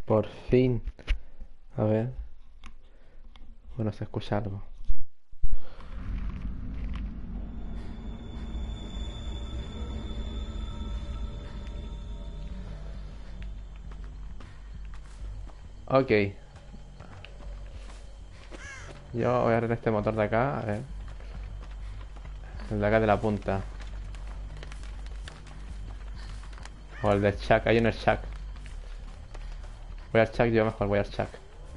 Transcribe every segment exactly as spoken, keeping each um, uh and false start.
Por fin. A ver. Bueno, se escucha algo. Ok. Yo voy a abrir este motor de acá. A ver. El de acá de la punta. O el del Chuck. Hay uno el Chuck. Voy al Chuck, yo mejor voy al Chuck.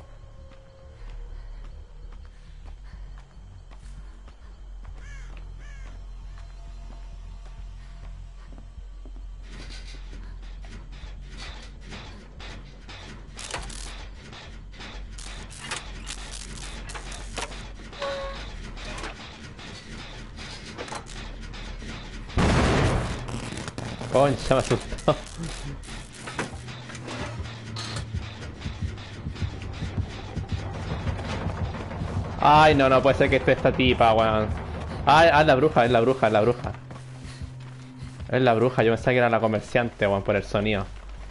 Concha, me asustó. Ay, no, no puede ser que esté esta tipa, weón. Ay, ah, es la bruja, es la bruja, es la bruja. Es la bruja, yo pensaba que era la comerciante, weón, por el sonido.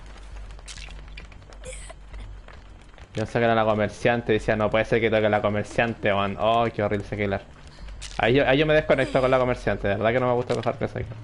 Yo pensaba que era la comerciante, decía, no puede ser que toque la comerciante, weón. Oh, qué horrible ese killer. Ahí yo, ahí yo me desconecto con la comerciante, de verdad que no me gusta coger con ese killer.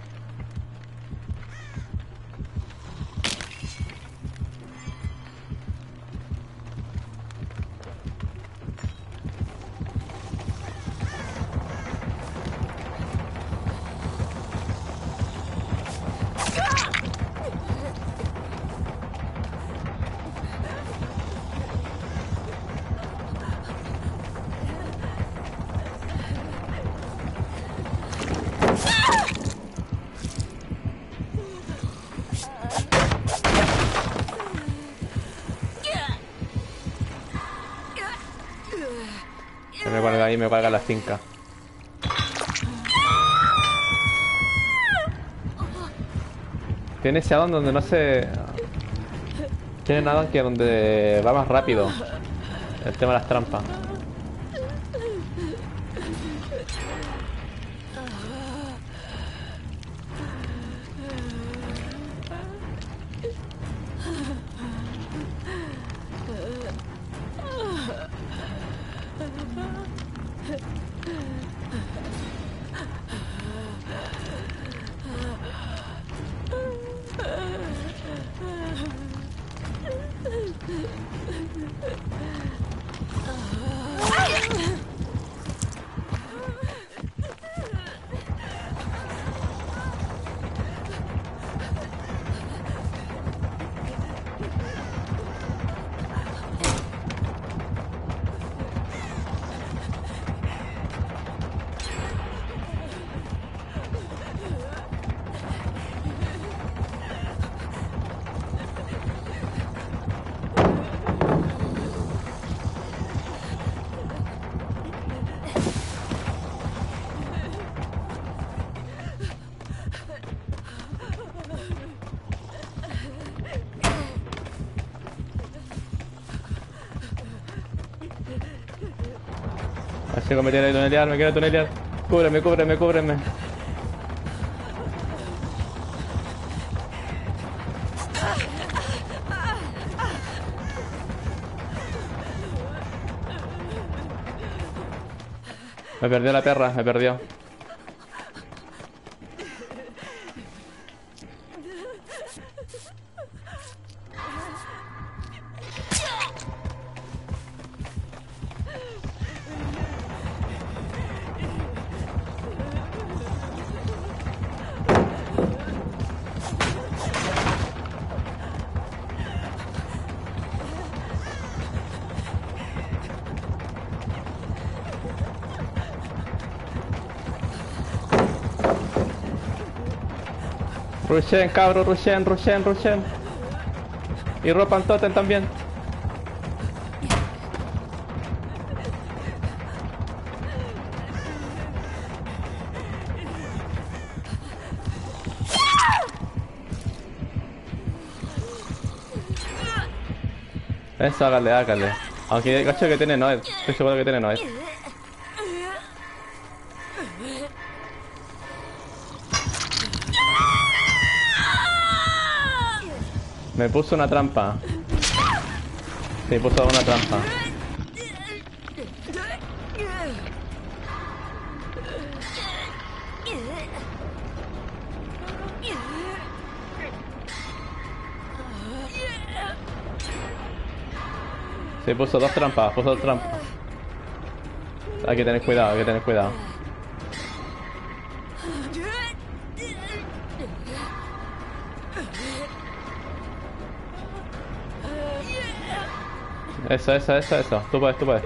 Se me cuelga ahí, me cuelga la finca. Tiene ese addon donde no se... Tiene un addon que donde va más rápido. El tema de las trampas. Así que me tiene que tunelear, me quiero tunelear. Cúbreme, cúbreme, cúbreme. Me perdió la perra, me perdió. Rushen, cabro, rushen, rushen, rushen. Y ropan totem también. Eso, hágale, hágale. Aunque cacho que tiene Noed. Estoy seguro que tiene Noed. Me puso una trampa. Sí, puso una trampa. Sí, puso dos trampas, puso dos trampas. Hay que tener cuidado, hay que tener cuidado. Eso, eso, eso, eso. Tú puedes, tú puedes.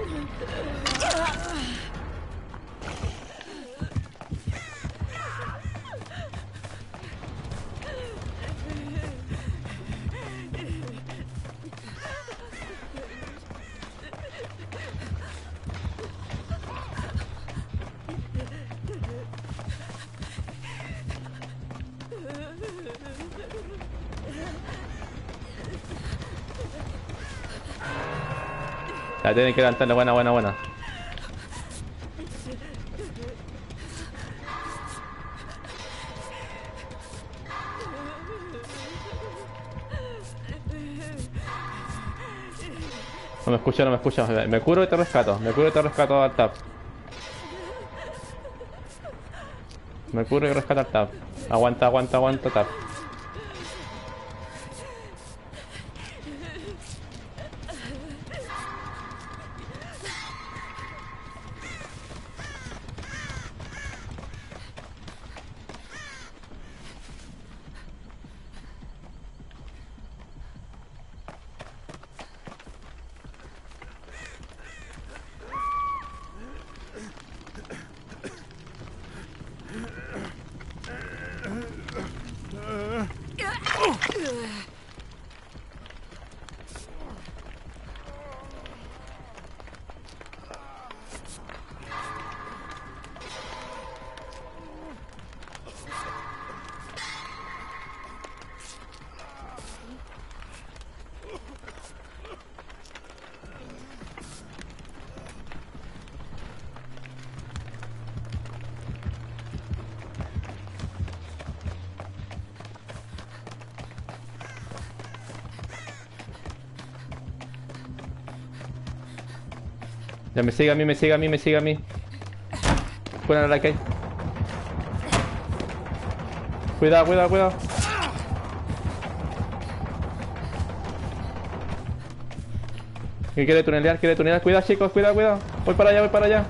La tienen que levantarle, buena, buena, buena. No me escucha, no me escucha. Me curo y te rescato. Me curo y te rescato al tap. Me curo y rescato al tap. Aguanta, aguanta, aguanta, tap. Ya me sigue a mí, me sigue a mí, me sigue a mí. Cuidado la que hay. Cuidado, cuidado, cuidado. ¿Qué quiere tunelear? ¿Quiere tunelear? Cuidado, chicos, cuidado, cuidado. Voy para allá, voy para allá.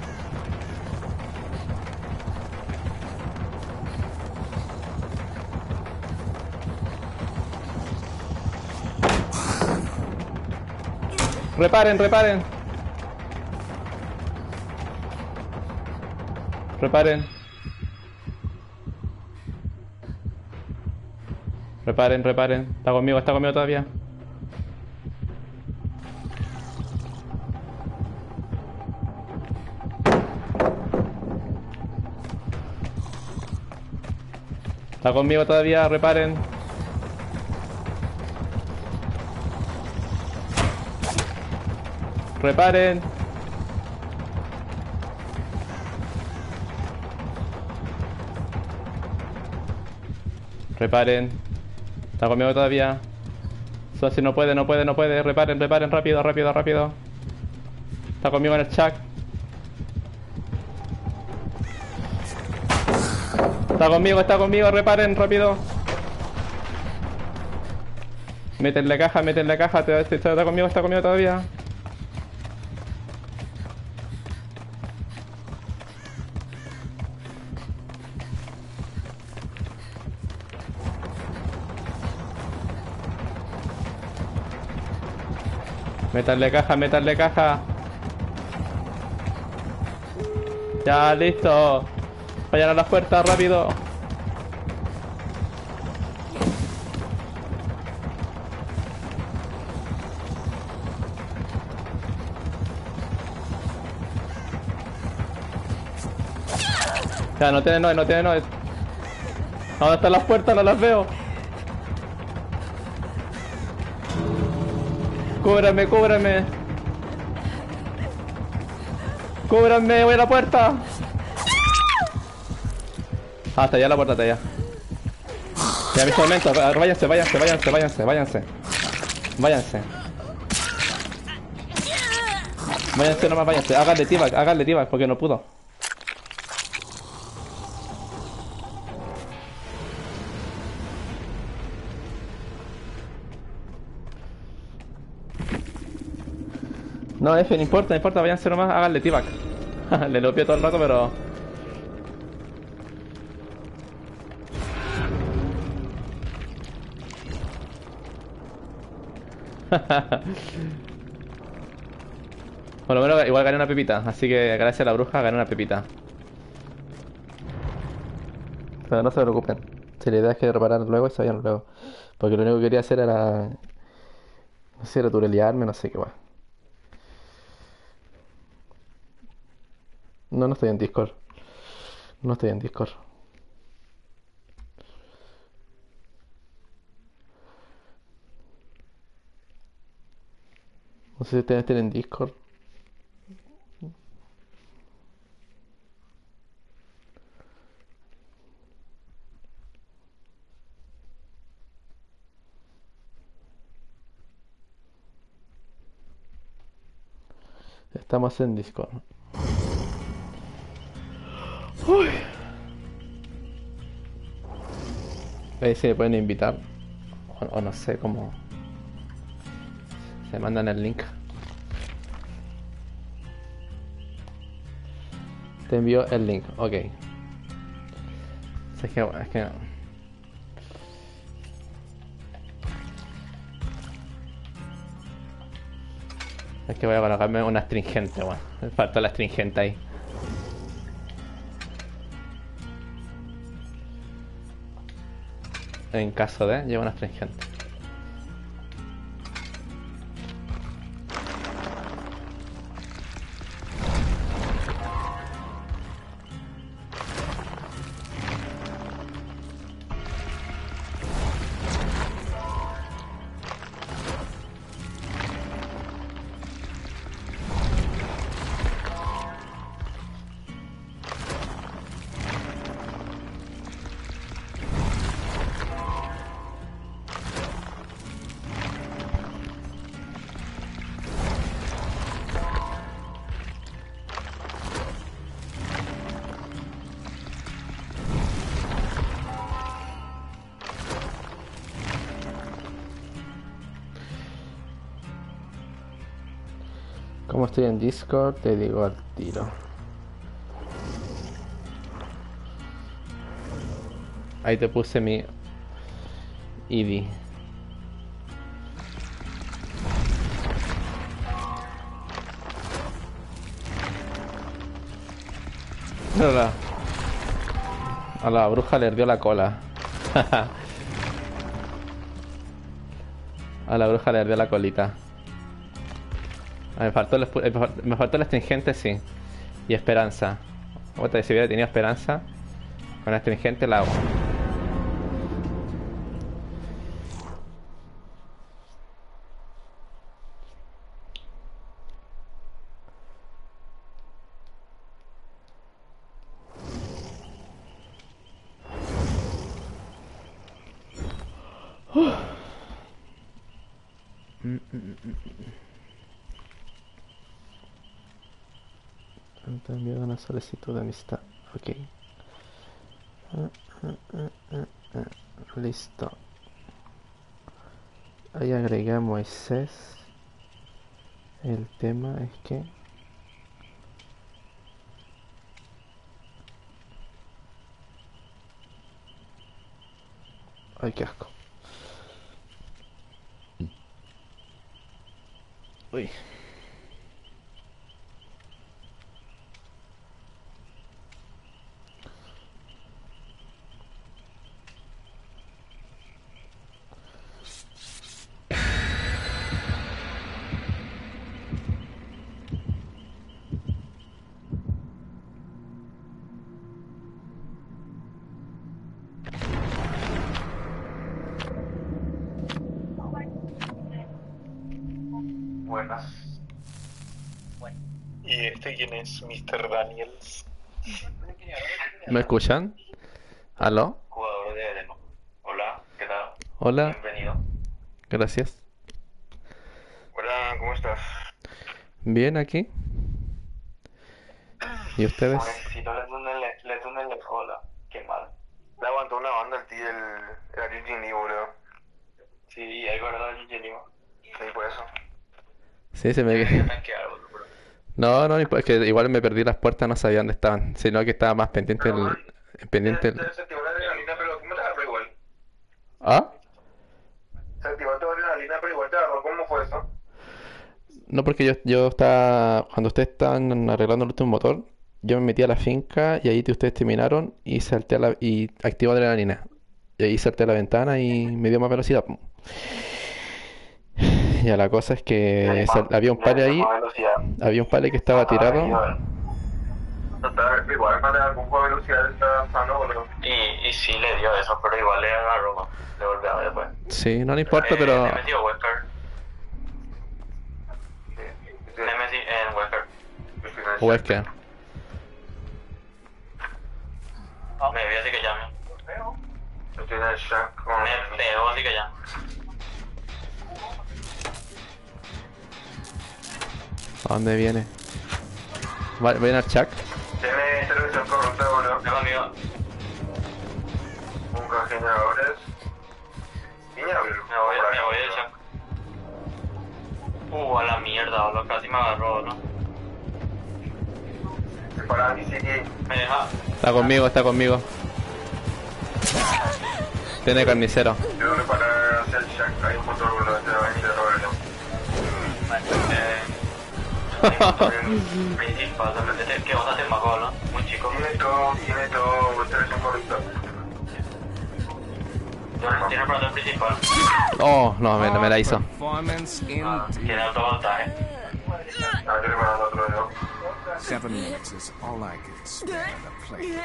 Reparen, reparen. Reparen. Reparen, reparen. Está conmigo, está conmigo todavía. Está conmigo todavía, reparen. Reparen. Reparen. Está conmigo todavía. Eso si no puede, no puede, no puede. Reparen, reparen, rápido, rápido, rápido. Está conmigo en el chat. Está conmigo, está conmigo, reparen, rápido. Métenle caja, métenle caja. Está conmigo, está conmigo todavía. Métanle caja, métanle caja. Ya, listo. Vayan a las puertas, rápido. Ya, no tiene no, no tiene no. ¿Dónde están las puertas? No las veo. Cúbrame, cúbrame. Cúbrame, voy a la puerta. Ah, está allá la puerta, está allá. Ya, en este momento, váyanse, váyanse, váyanse, váyanse, váyanse. Váyanse. Váyanse nomás, váyanse. Háganle t-bag, háganle t-bag, porque no pudo. No, F, no importa, no importa, váyanse nomás, háganle t-bag. Le lo pido todo el rato, pero... Por lo menos igual gané una pepita, así que gracias a la bruja gané una pepita. Pero no se preocupen, si la idea es que repararan luego y se vayan luego. Porque lo único que quería hacer era... No sé, era turelearme, no sé qué va. No, no estoy en Discord. No estoy en Discord. No sé si ustedes tienen Discord. Estamos en Discord. Uy. Ahí se me pueden invitar. O, o no sé cómo. Se mandan el link. Te envío el link, ok. Es que, es que Es que voy a colocarme una astringente, bueno. Me falta la astringente ahí. En caso de, llevo una astringente. Como estoy en Discord, te digo al tiro. Ahí te puse mi I D. A la, a la bruja le ardió la cola. A la bruja le ardió la colita. Ah, me faltó, el, me faltó el astringente, sí. Y esperanza. Otra, si hubiera tenido esperanza, con astringente la hago. Te he enviado una solicitud de amistad. Ok. Uh, uh, uh, uh, uh. Listo. Ahí agregué a Moisés. El tema es que... Ay, qué asco. Uy. Buenas. ¿Y este quién es? mister Daniels. ¿Me escuchan? ¿Aló? Jugador de Edeno. Hola, ¿qué tal? Hola, Bienvenido. gracias. Hola, ¿cómo estás? Bien aquí. ¿Y ustedes? Necesito le túnel, le túnel de cola. Qué mal. Le aguantó una banda el tío, el, el Argentini, boludo. Sí, es verdad, el Argentini. Sí, por eso. Sí, se me... Debería tanquear, boludo. No, no, es que igual me perdí las puertas, no sabía dónde estaban, sino que estaba más pendiente Pero, el... pendiente el... Se se activó la adrenalina, pero ¿cómo te agarró igual? ¿Ah? Se activó tu adrenalina, pero igual te agarró. ¿Cómo fue eso? No, porque yo, yo estaba... Cuando ustedes estaban arreglando el último motor, yo me metí a la finca y ahí te- ustedes terminaron y salté a la... y activo adrenalina. Y ahí salté a la ventana y me dio más velocidad. Po. Ya la cosa es que sal- había un pale ahí, Velocidad. había un pale que estaba tirado. Total, igual para algún poco de velocidad está sano, boludo. Y, y sí le dio eso, pero igual le agarró más. Le volvió a ver después. Sí, no le importa, Eh, pero... Nemesis o Wesker. Sí. Nemesis en Wesker. O es que... Me vi así que llame. Estoy en el shack con... Me pegó así que ya. ¿A dónde viene? Va- ¿Viene al Chuck? Tiene televisión corrupta, boludo. Es amigo. Busca generadores. Niña, me voy, me voy del shack. Uh, a la mierda, boludo. Casi me agarró, ¿no? Para mí sí que... Me deja... Está conmigo, está conmigo. Tiene carnicero. Yo me para hacer el shack. Hay un motor, boludo. Te va a venir de Roberto. Principal, es que vas a hacer más gol, ¿no? Muy chico. Tiene todo, tiene todo, televisión correcta. Tiene para el principal. Oh, no, me, me la hizo. Performance Ah, indeed. tiene alto voltaje. Ah, yo le mando otro dedo. Seven minutes is all I can spare to play.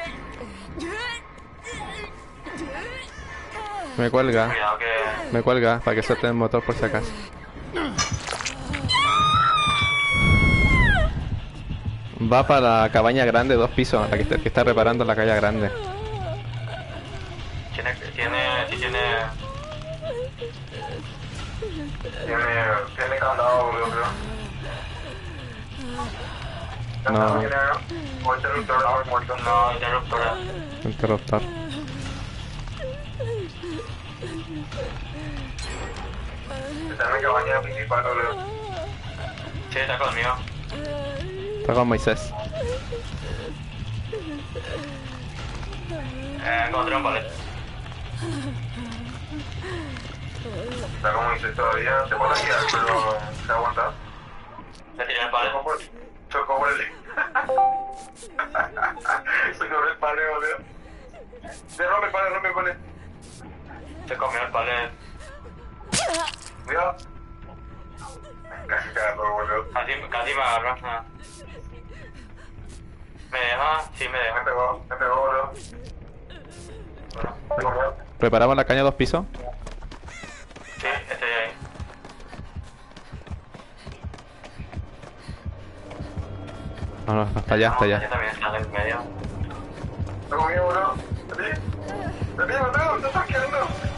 Me cuelga, Cuidado que... me cuelga para que suelte el motor por si acaso. Va para la cabaña grande, dos pisos, la que está, que está reparando la calle grande. Tiene, tiene, sí tiene... Tiene, tiene candado, boludo, creo. No. O interruptor, no, muerto. No, interruptor. Interruptor. Está en la cabaña principal, boludo. Sí, está conmigo. Está con Moisés. Eh, encontré un palet. Está como dice todavía, se puede guiar, pero se aguanta. Le tiré el palet. Chocó por el... Se comió el palet, boludo. Se rompe el palet, rompe el palet. Se comió el palet. Cuidado. Casi te agarró, boludo. Casi, casi me agarró. Ah. ¿Me deja? Sí, me deja. Me pegó, me pegó, boludo. Bueno, se comió. ¿Preparamos la caña dos pisos? Sí, estoy ahí. No, no, hasta allá, hasta Ella allá. también está en el medio. ¿Está conmigo, bro? ¿Te vi? ¿Te vi, bro? ¿Te estás quedando?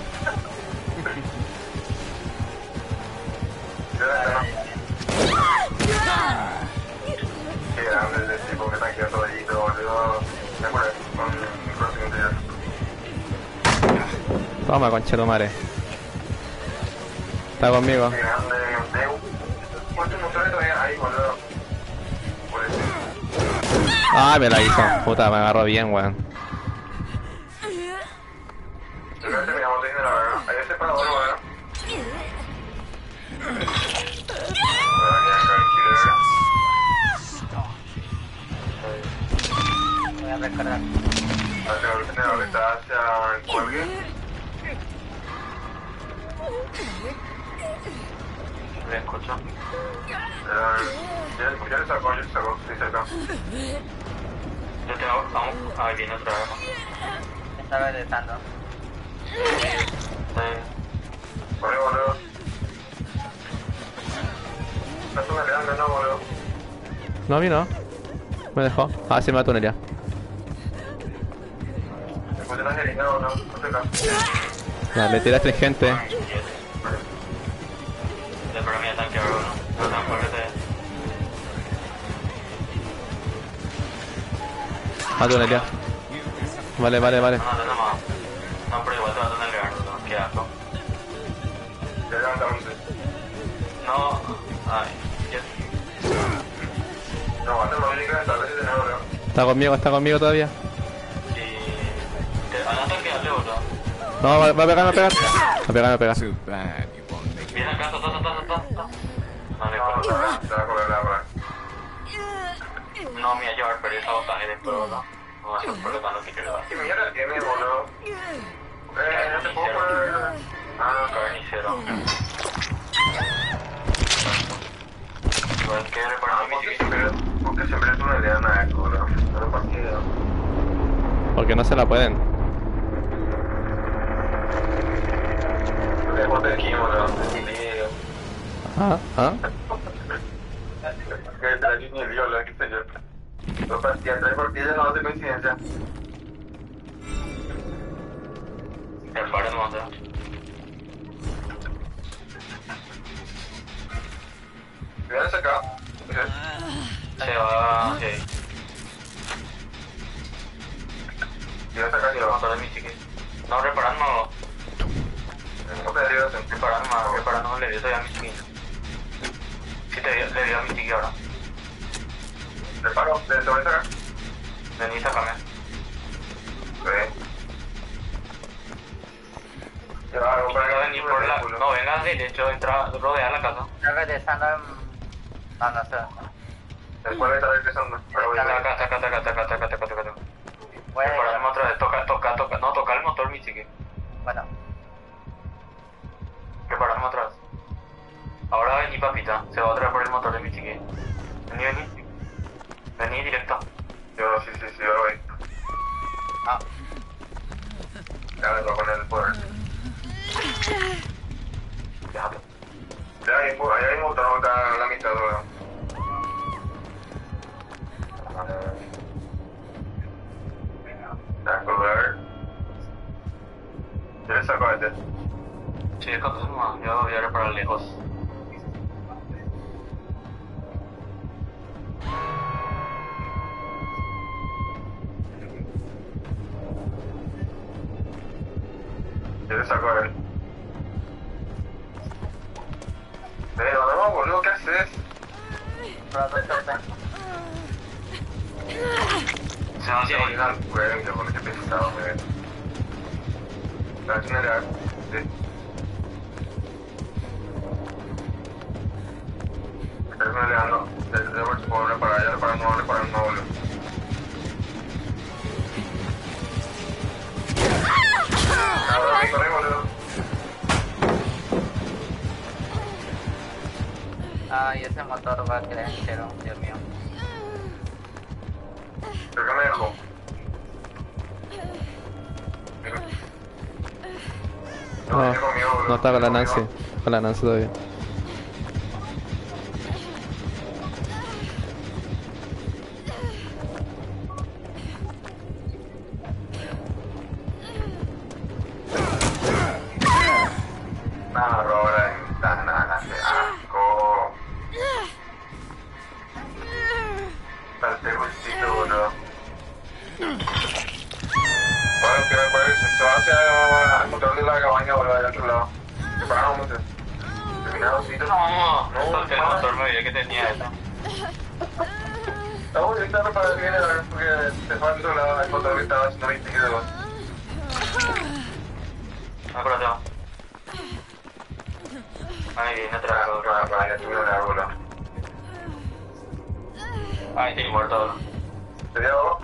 Qué grande ese tipo que está quedando todito, boludo. Me acuerdo con Crossing Interior. Toma, conchetumare. Está conmigo. Qué grande, Deu. ¿Cuántos motores todavía hay, boludo? Por eso. Ah, me la hizo. Puta, me agarró bien, weón. Yo creo que terminamos de la verdad. Hay ese parador, boludo. Voy a recargar. Hacia el generador está hacia el cuelgue. Me escucho. Ya ya le sacó, ya le sacó, sí cerca. Yo tengo, vamos, ahí viene otra vez. Me está regresando. Sí. Vale, boludo. Estás tuneleando, no, boludo. No, a mí no. Me dejó. Ah, sí me va a tunelear. Me puse una jeringa, boludo. No sé qué. Ya, le tiré astringente. De para mí tanque, boludo. No tan fuerte. Ah, tunelea. Vale, vale, vale. No, no, no más. No, pero igual te va a tunelear, no, qué asco. Ya levantamos. No, ay, ya. No, hasta el móvil que tal vez se tenemos, bro. Está conmigo, está conmigo todavía. Y... Anata que hable, bro. No, va, va a pegar, va a pegar. Va a pegar, va a pegar. Too bad you won't make it. Viene acá, ta, ta, ta, ta, ta, ta. No, le puedo correr, te va a correr ahora. No me voy a llevar, pero esa botaje de prueba, ¿no? No va a ser un problema lo que quiero dar. ¿Qué mierda tiene, boludo? Eh, no te puedo poner... Ah, carnicero. Igual que reparar mi chiquito. ¿Por qué siempre tú no le das nada, boludo? No lo partido. Porque no se la pueden. No te botes aquí, boludo. Ni video. Ah, ah. Que trae ni el viola, qué sé yo. Dos partidas, tres partidas no hace coincidencia. El paro no hace. ¿Vienes acá? Se va... sí. ¿Vienes acá? Sí, vamos a ver mi chiqui. No, reparando... No te digo, reparando más, reparando le dio todavía a mi chiqui. Sí, te dio, le dio a mi chiqui ahora. Reparo, ¿te voy a sacar? Vení, sácame. Sí. Ya, algo para venir por la... No, venga derecho, entra, rodea la casa. Está regresando en... No, no sé. Después de estar regresando. Acá, acá, acá, acá, acá, acá, acá, acá, acá, acá. Bueno, Reparamos otra vez, toca, toca, toca, no, toca el motor, mi chiqui. bueno. Reparamos otra vez. Ahora vení, papita, se va otra vez por el motor de mi chiqui. Vení, vení. Vení directo. Yo, sí, sí, sí, yo lo voy. Ah, Ya le voy a poner el poder. Déjate. Ya hay, ahí hay motor, no está a la mitad, bro. Ya, colgar. ¿Yo le saco a este? Sí, es con más, yo voy a reparar lejos. Yo le saco a él. Eh, ¿dónde vamos, boludo? ¿Qué haces? pero no sé. Se va hacia ahí. No, güey, mira, porque te pesado, güey. La general, sí. Estás peleando. Debo suponer reparar, ya reparar no, reparar no, boludo. Cabrón, me corre, boludo. Ay, ese motor va a quedar entero, Dios mío. ¿Pero qué me dejó? No, viene conmigo, boludo. no está con la Viene Nancy. conmigo. Con la Nancy todavía. Nada, roba la ventana, qué asco. Salté justito, boludo. Bueno, que me parece, se va hacia el motor de la cabaña, boludo, allá al otro lado. ¿Qué paramos, mucho? ¿Terminado, sí? No, no, solté el motor, me olvidé que tenía eso. Estamos intentando para que viene, porque te fue al otro lado, el motor que estaba haciendo veinte kilómetros. Acuérdate, va. Ay, viene otra vez, para, para, ya tuve una bola. Ay, estoy muerto. ¿Te dio algo?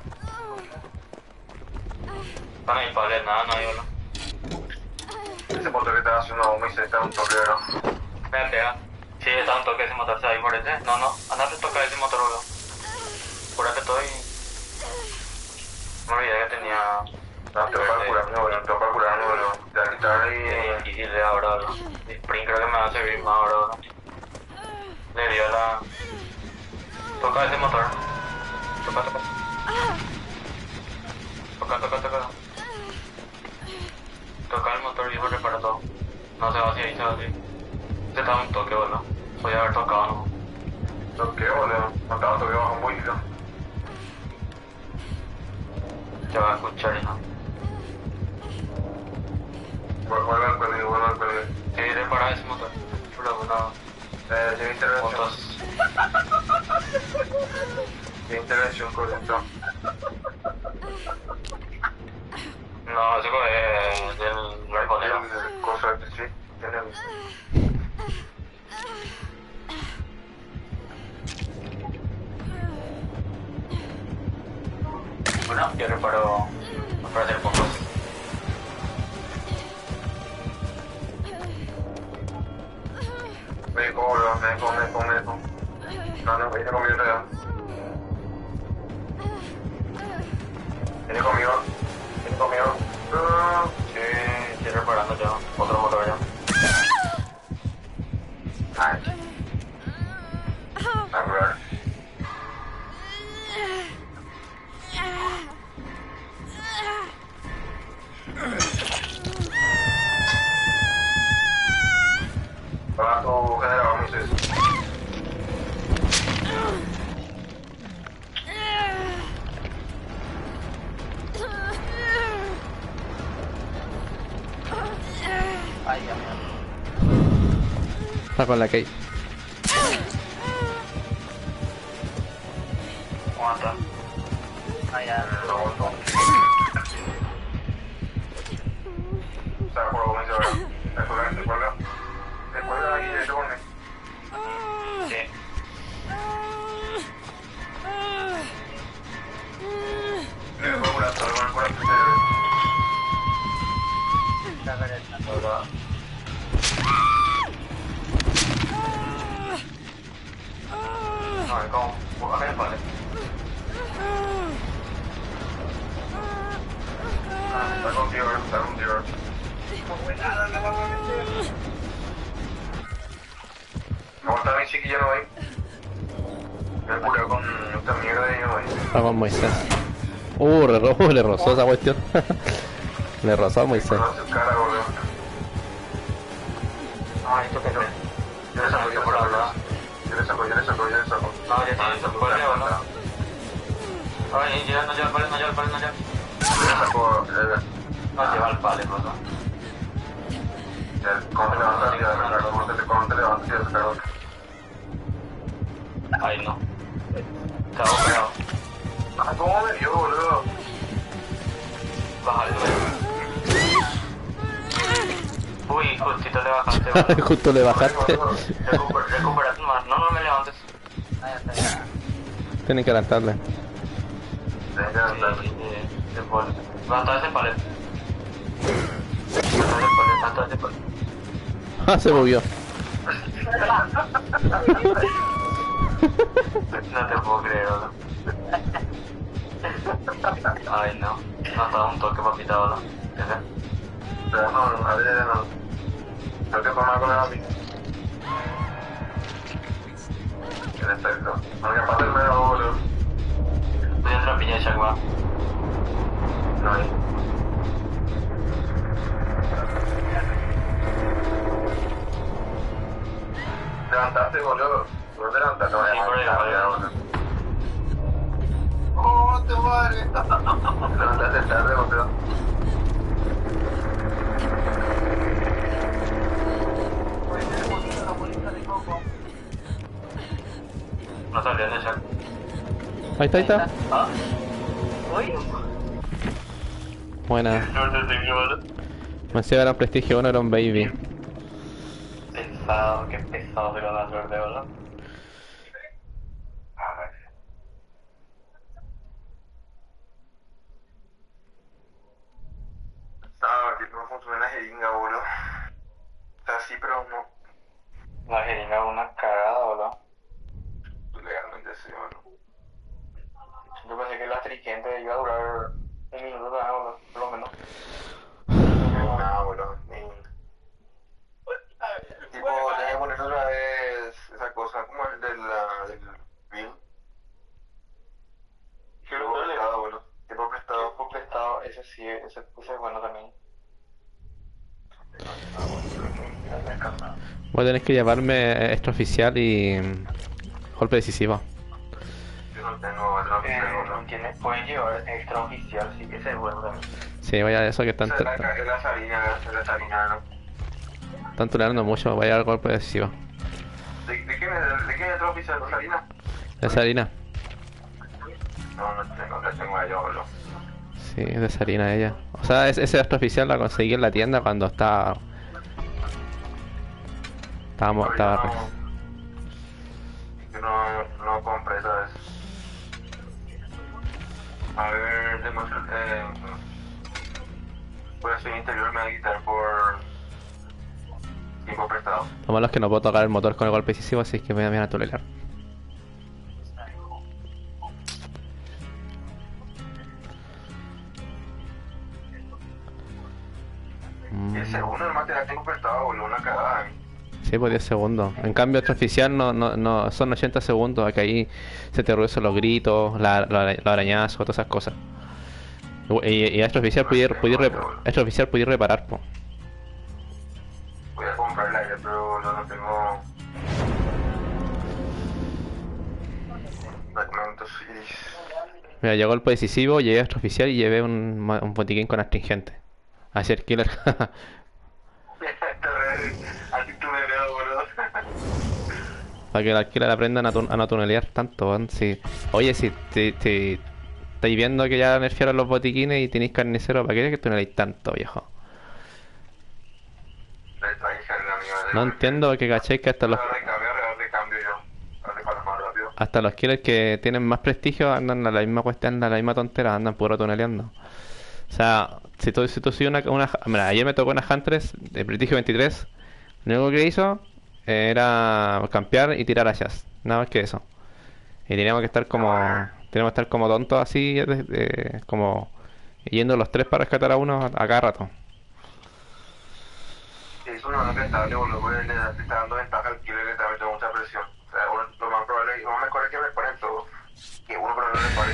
No hay palet, nada, no hay bola. Ese motor que estaba haciendo humo y se está un toque, ¿no? Me pega. Sí, está un toque ese motor, se va a ir por ese. No, no, andate a tocar ese motor, boludo. Cúrate todo y... Me olvidé que tenía... No, tengo para curarme, boludo, tengo para curarme, boludo. Te va a quitar ahí... Es difícil de ahora, boludo. Spring creo que me va a servir más ahora, boludo. Le dio la... Toca ese motor. Toca, toca. Toca, toca, toca. Toca el motor viejo, repara todo. No se va hacia ahí, se va hacia ahí. Este estaba un toque, boludo. Podía haber tocado, ¿no? ¿Toque, boludo? No estaba toque bajo un poquito. Te va a escuchar y no. Vuelve al peligro, vuelve al peligro. Sí, repara ese motor. Pero bueno. Eh, tiene intervención. Motos. Tiene intervención, correcto. No, eso es del reconero. Cosa que sí, tiene. Bueno, yo reparo para hacer pocos. Me como, me como, me como, me como. No, no, viene conmigo ya. Viene conmigo. Viene conmigo. Sí, estoy reparando ya. Otro motor ya. Ay. A ver. Para tu generador, Moisés. Ay, ya me. Está con la Kate. Aguanta. Ay, ya. No, no. Saca por lo menos ahora. Recuerda, recuerda. Recuerda ahí de Johnny. Sí. Recuerda por esto, recuerda por esto. La derecha. Ahora. No, ¿cómo? Vale, vale. Está contigo, está contigo. Aguanta mi chiquillo, no voy. Me he curado con esta mierda y no voy. Está con Moisés. Uh, re ro- le rozó esa cuestión. Le rozó a Moisés. Con su cara, boludo. Ay, esto que no. Yo le saco, yo por hablar. Yo le saco, yo le saco, yo le saco. No, ya está, se puede, ¿no? Ay, ya no lleva el palo, no lleva el palo, no lleva. Yo le saco, eh. No lleva el palo, ¿no? ¿Cómo te levantas y a sacar? ¿Cómo te, cómo te levantas y a sacar otro? Ay, no. Estaba operado. Ah, ¿cómo me dio, boludo? Bájale, uy, justito le bajaste, boludo. Justo le bajaste. Recuper, recuperate más. No, no me levantes. Ahí está, ya. Tienen que levantarle. Tienes que levantarle. Sí, sí, de pol. Levanta ese palet. Levanta ese palet, levanta ese palet. Ah, se movió. No te puedo creer, boludo. Ay, no. No estaba un toque papita, boludo. Pero no, no, a ver, no. Tengo que formar con el amigo. En efecto. Aunque aparte el medio, boludo. Voy a entrar a piña de Shagwa. No hay. Levantaste, boludo. ¿Tú no te levantaste? No, ya, ya, boludo. ¡Oh, te madre! Levantaste tarde, boludo. No salió en el chat. Ahí está, ahí está. Ah. Uy. Buena. No te tengo, boludo. Me hacía gran prestigio, uno era un baby. Pesado, qué pesado se lo da suerte, boludo. A ver. Ah, que no funciona la jeringa, boludo. Está así, pero no. La jeringa es una cagada, boludo. Legalmente sí, boludo. Yo pensé que el astringente iba a durar un minuto nada, boludo, por lo menos. No, nada, boludo. Ni... Tipo, tenés que poner otra vez esa cosa como el de la, del bill. Tiempo prestado, boludo. Tiempo prestado. Tiempo prestado, ese sí, ese, ese es bueno también. Voy a tener que llevarme extraoficial y golpe decisivo. Yo no no tengo extraoficial, Eh, boludo. no tiene, pueden llevar extraoficial, sí que ese es bueno también. Sí, vaya eso que están, Esa es la, ca- es la salina, es la salina, ¿no? están tuneando mucho, vaya al golpe decisivo. ¿De, de quién es, de quién es extraoficial? ¿La salina? De Sarina. No, no tengo, la tengo yo, boludo. Sí, es de Sarina ella. O sea, es- ese extraoficial la conseguí en la tienda cuando estaba... Estábamos, Pero estaba... yo re- no, yo no, no compré, ¿sabes? A ver, demuestra, eh, pues el interior me va a quitar por tiempo prestado. Lo malo es que no puedo tocar el motor con el golpe decisivo, así que me voy a tunelar. Y el segundo el material tengo prestado, boludo, una cagada. ¿Eh? Sí, pues diez segundos. En cambio, extraoficial no, no, no, son ochenta segundos. Aquí ahí se te reducen los gritos, la, la, los arañazos, todas esas cosas. Y, y extraoficial puede ir, puede ir, rep- extraoficial puede ir reparar, po. Voy a comprar el aire, pero no, no tengo fragmentos y... Mira, llegó el golpe decisivo, llegué a extraoficial y llevé un, ma- un botiquín con astringente. Así el killer. Actitud de dedo, boludo. Para que el alquiler aprendan a, tun- a no tunelear tanto, weón. Sí. Oye, si te, te- estáis viendo que ya nerfearon los botiquines y tenéis carnicero, ¿para qué que tuneléis tanto, viejo? Le traje el amigo de... No entiendo que caché que hasta los, Ahora de cambio, ahora de cambio yo. Ahora para más rápido. hasta los killers que tienen más prestigio andan a la misma cuestión, a la misma tontera, andan puro tuneleando. O sea, si tú, si tú soy una, una... Mira, ayer me tocó una Huntress de prestigio veintitrés. Lo único que hizo era campear y tirar hachas. Nada más que eso. Y teníamos que estar como... Teníamos que estar como tontos así, de- de- como... Yendo los tres para rescatar a uno a, a cada rato. Sí, eso no es rentable, boludo, porque le da- le está dando ventaja al killer, le está metiendo mucha presión. O sea, uno, lo más probable, lo mejor es que reparen todo. Que uno pero no repare.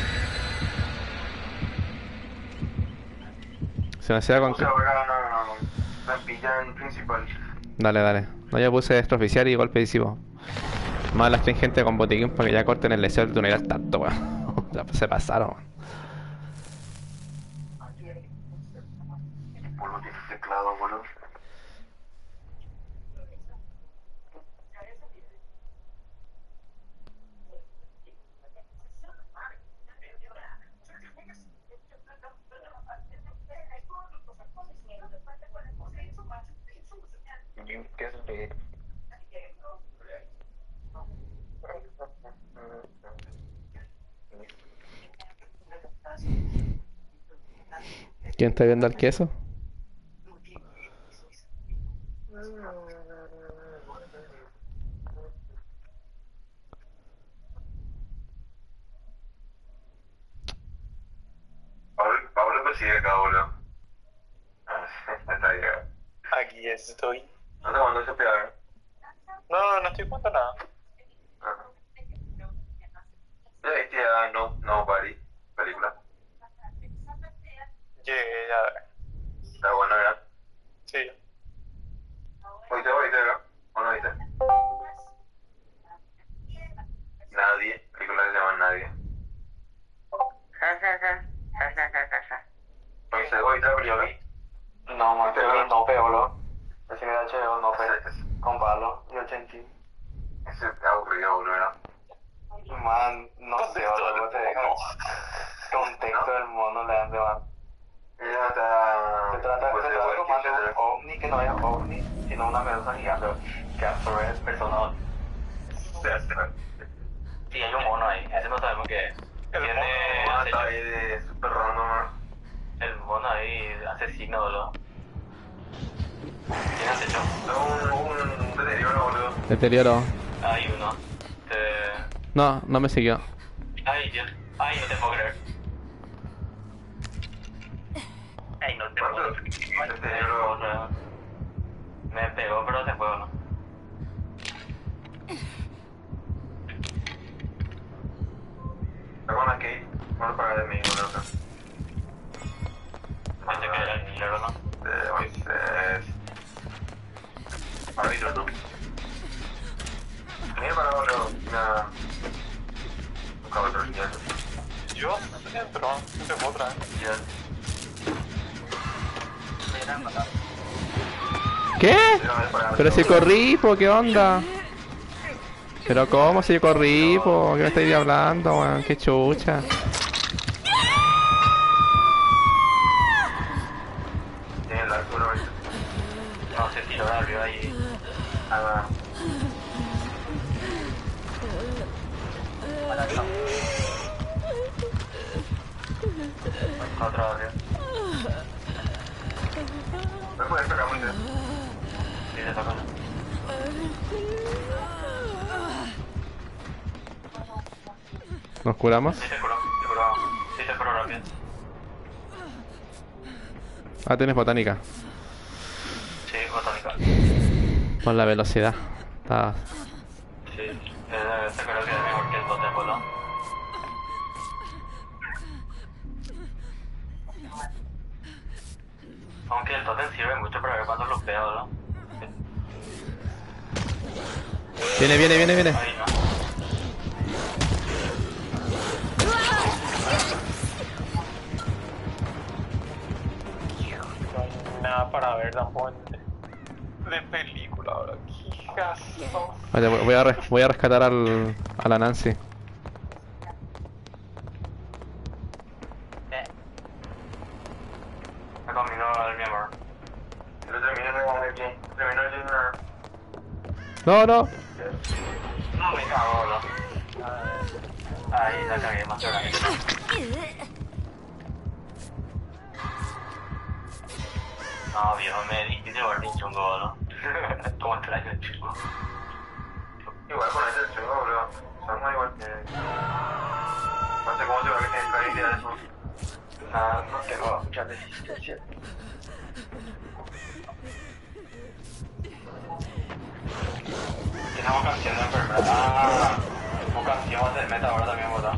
Se me hacía con... O sea, ahora trampilla en principal. Dale, dale. No, yo puse extraoficial y golpe decisivo. Más la gente con botiquín para que ya corten el deseo de tunelar tanto, weón. Ya se pasaron, weón. Boludo, tiene teclado, boludo. ¿Quién está viendo el queso? Pablo, Pablo consigue acá, boludo. Ah, está bien. Aquí estoy. No te mando ese pedazo. No, no estoy jugando nada. Ajá. ¿Ya viste a No, Nobody? Película. Llegué a ver. Está buena, ¿verdad? Sí. ¿Oíste, oíste, verdad? ¿O no oíste? Nadie. Película que se llama Nadie. ¿Oíste, oíste, pero yo vi? No, man, Pero- pero no pego, ¿no? El cine de H B O no pego. Ese- Con Pablo y ochenta. Ese es aburrido, boludo, ¿verdad? Man, no sé, boludo, te deja. Contexto del mono le dan de man. Ella está... Se trata, pues, se de trata igual como que de un César. ovni que no es ovni, sino una medusa gigante que absorbe personas. César. Sí, hay un mono ahí, ese no sabemos qué es. El Tiene Ah, está acecho- ahí de super random, ¿no? el mono ahí, asesino, boludo. ¿Quién has hecho? Es un, un deterioro, boludo. Deterioro. Hay uno. Te... No, no me siguió. Ay, Dios. Ay, no te puedo creer. Ay, no te puedo ¿Cuánto? creer. Deterioro. Me pegó, pero se fue, ¿no? Está con la Kate. Vamos a pagar de mí, boludo. acá. Pensé que era el killer, ¿o no? De Moisés. Árbitro, ¿no? Mira para boludo. Una... cabrón, ya. Yo entro, entro otra vez. Ya. ¿Qué? Mira, ven para Pero si corrí, po, ¿qué onda? Pero ¿cómo si corrí, po? ¿Qué me estáis hablando, weón? Qué chucha. Tiene la altura, ¿viste? No se tiró de arriba ahí. Ah, va. Otra de arriba. ¿Me puedes pegar muy bien? Sí, se toca. ¿Nos curamos? Sí, se curó. Se curó. Sí, se curó rápido. Ah, tienes botánica. Sí, botánica. Por la velocidad. Está... Sí. Eh, se creo que es mejor que el totem, ¿no? Aunque el totem sirve mucho para ver cuando los veo, ¿no? Viene, viene, viene, viene. Ahí no. No hay nada para ver tampoco de, de película ahora. Qué gasto. Vale, voy a, res- voy a rescatar al, a la Nancy. Me combinó el mi amor. Lo terminé de aquí. Terminó el dinner. No, no. No me cago, ¿no? Ahí la cagué más grande. No, viejo, me dijiste jugar bien chungo, ¿no? ¿Cómo extraño el chungo? Igual con ese chungo, bro. Somos igual que... No sé cómo se va que tiene la idea de eso. Ah, no tengo mucha resistencia. Tenemos canción de enfermedad. Ah, tu canción de meta ahora también, ¿verdad?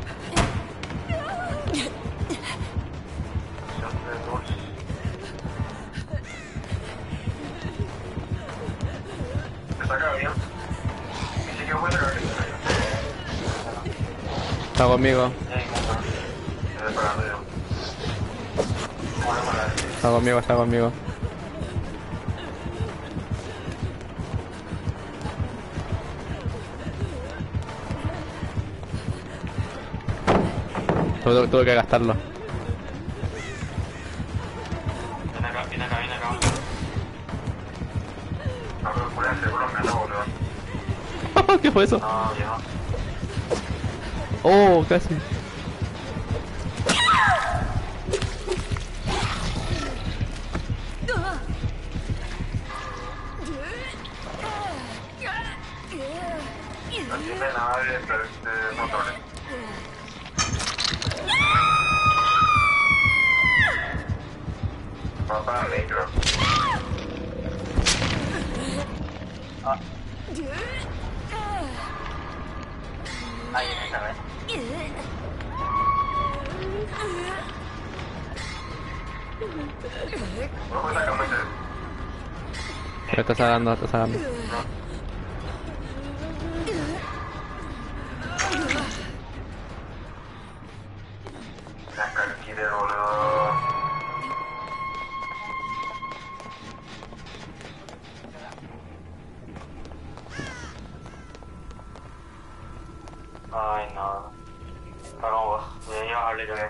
¿Me saca bien? Y sí que voy a sacar que Está conmigo. estoy esperando yo. Está conmigo, está conmigo. Tuve, tuve que gastarlo. Viene acá, viene acá, viene acá. No, pero por el seguro me lo boludo. ¿Qué fue eso? No, viejo. Oh, casi. No tiene nada de, de motores. Va para micro. Ahí viene esta vez. No me saca mucho. Pero está sacando, está sacando. Saca el killer, boludo. Ay, no. Pagamos vos. Voy a llevarle yo.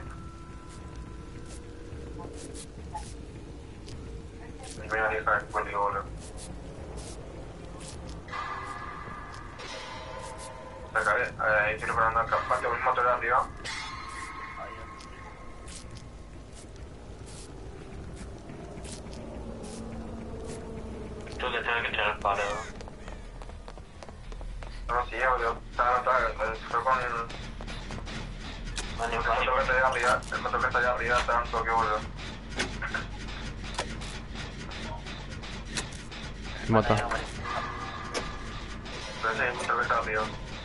Me voy a dejar contigo, boludo. Saca, eh, estoy preparando el campante, un motor de arriba. Tú le tienes que tirar el palo. No, sí, boludo. Está, está, fue con el... Mani, El mani, motor que está allá arriba, el motor que está allá arriba está un toque, boludo. Moto. Pero ese es el motor que está arriba.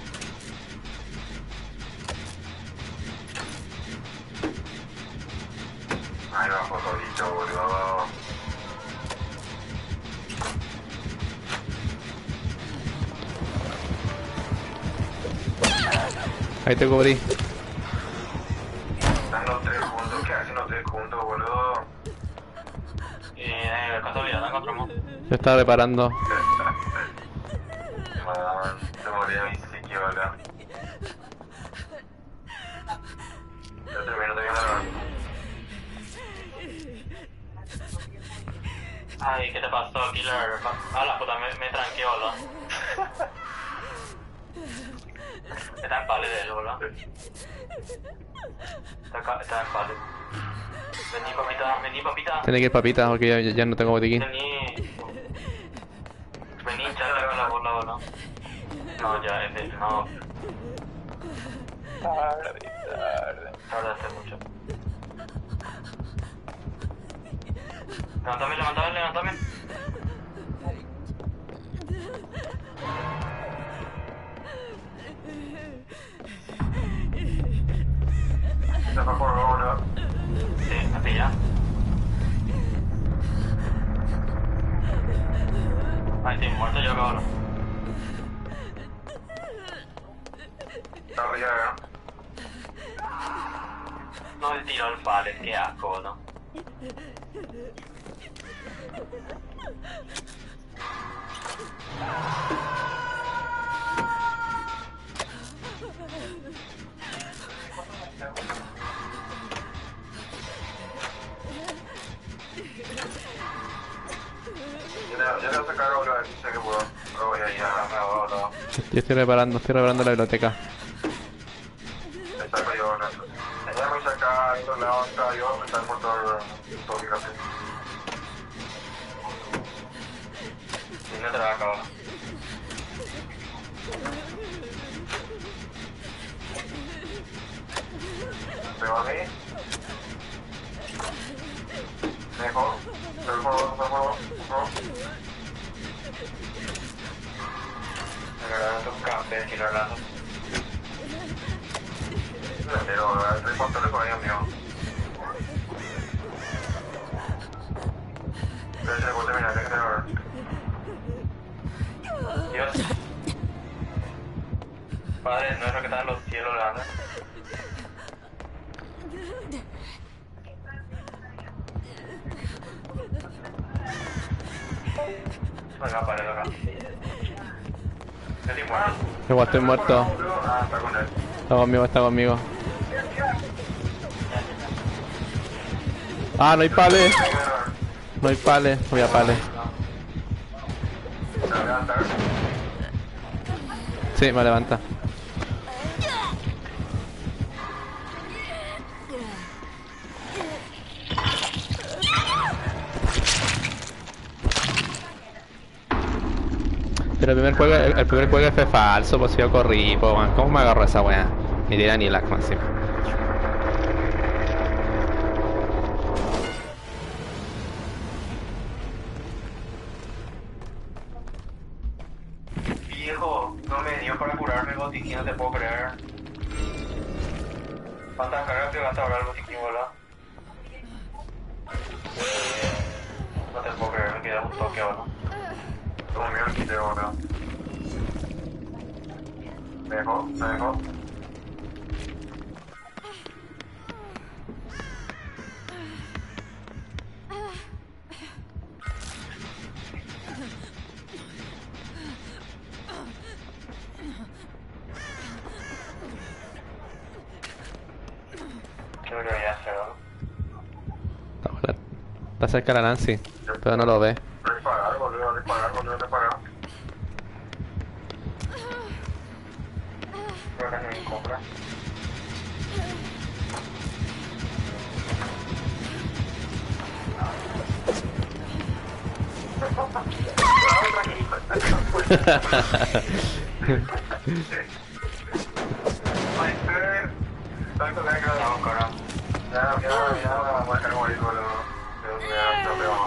Ahí va, por dicho, boludo. Ahí te cubrí. Yo estaba reparando. Man, se moría mi psiquio acá. Yo termino de ganar. Ay, ¿qué te pasó, Killer? Ah, la puta, me, me tranqueó, boludo. Está en pálido él, boludo. Está, acá- está en pálido. Vení, papita, vení, papita. Tiene que ir papita porque ya, ya no tengo botiquín. Vení. Vení, charla con la bola, boludo. No, ya, es de no. Tarde, tarde. Tarde hace mucho. Levántame, levántame, levántame. Se fue por uno. Sí, así ya. Ay, estoy muerto yo, cabrón. Está arriba, No le tiró el palet, qué asco, ¿no? Yo le voy a sacar ahora, sé que puedo. Pero voy a ir a la bola. Yo estoy reparando, estoy reparando la biblioteca. Me saco yo ahora. Ella me saca a estos lados, acá yo, me saco por todo todo mi café. Si no te la va a acabar. Pego a mí. Mejor. Pero por favor, por favor, por favor. Me regalaron tus cafés, Killer Orlando. Pero estoy contando con ellos mío. Pero se le puede terminar, déjate ahora. Dios. Padre nuestro que está en los cielos, Orlando. Venga, padre, acá. Yo estoy muerto. Igual estoy muerto. Ah, está con él. Está conmigo, está conmigo. Ah, no hay pales. No hay pales. Voy a pales. ¿Se va a levantar? Sí, me levanta. Pero el primer juego, el, el primer juego fue falso, pues yo corrí, pues man. ¿Cómo me agarró esa weá? Ni tira ni lag máximo. Viejo, no me dio para curarme el botiquín, no te puedo creer. ¿Cuántas cargas te gasta ahora el botiquín, bola? No te puedo creer, me queda un toque ahora. Como mío el quite ahora. Me dejó, me dejó. ¿Qué debería hacer, no? Está, bola- está cerca la Nancy, pero no lo ve. Reparar, boludo, reparar, boludo, reparar. Creo que se me compra. Ay, eh, tanto que hay que dar, cara. Ya, ya, ya, voy a caer morir, boludo. Dios mío, no veo.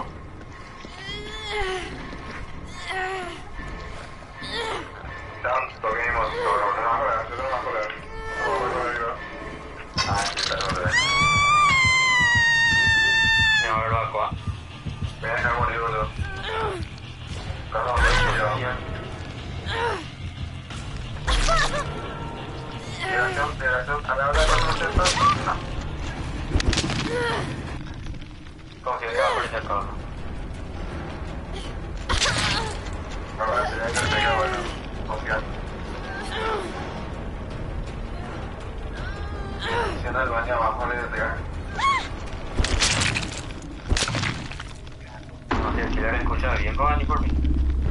Tanto que hemos todo, no me acuerdo, no me acuerdo. No me acuerdo. Ay, sí, pero no. Me va a ver agua. Me voy a dejar morir, boludo. No, no, no, no. Dirección, dirección, a ver, ahora con los no. Como si me iba a aparecer todo. Ahora sería que tenga, bueno, confiar. Siendo el baño abajo le despegar. No sé si le escucha bien, pongan ni por mí.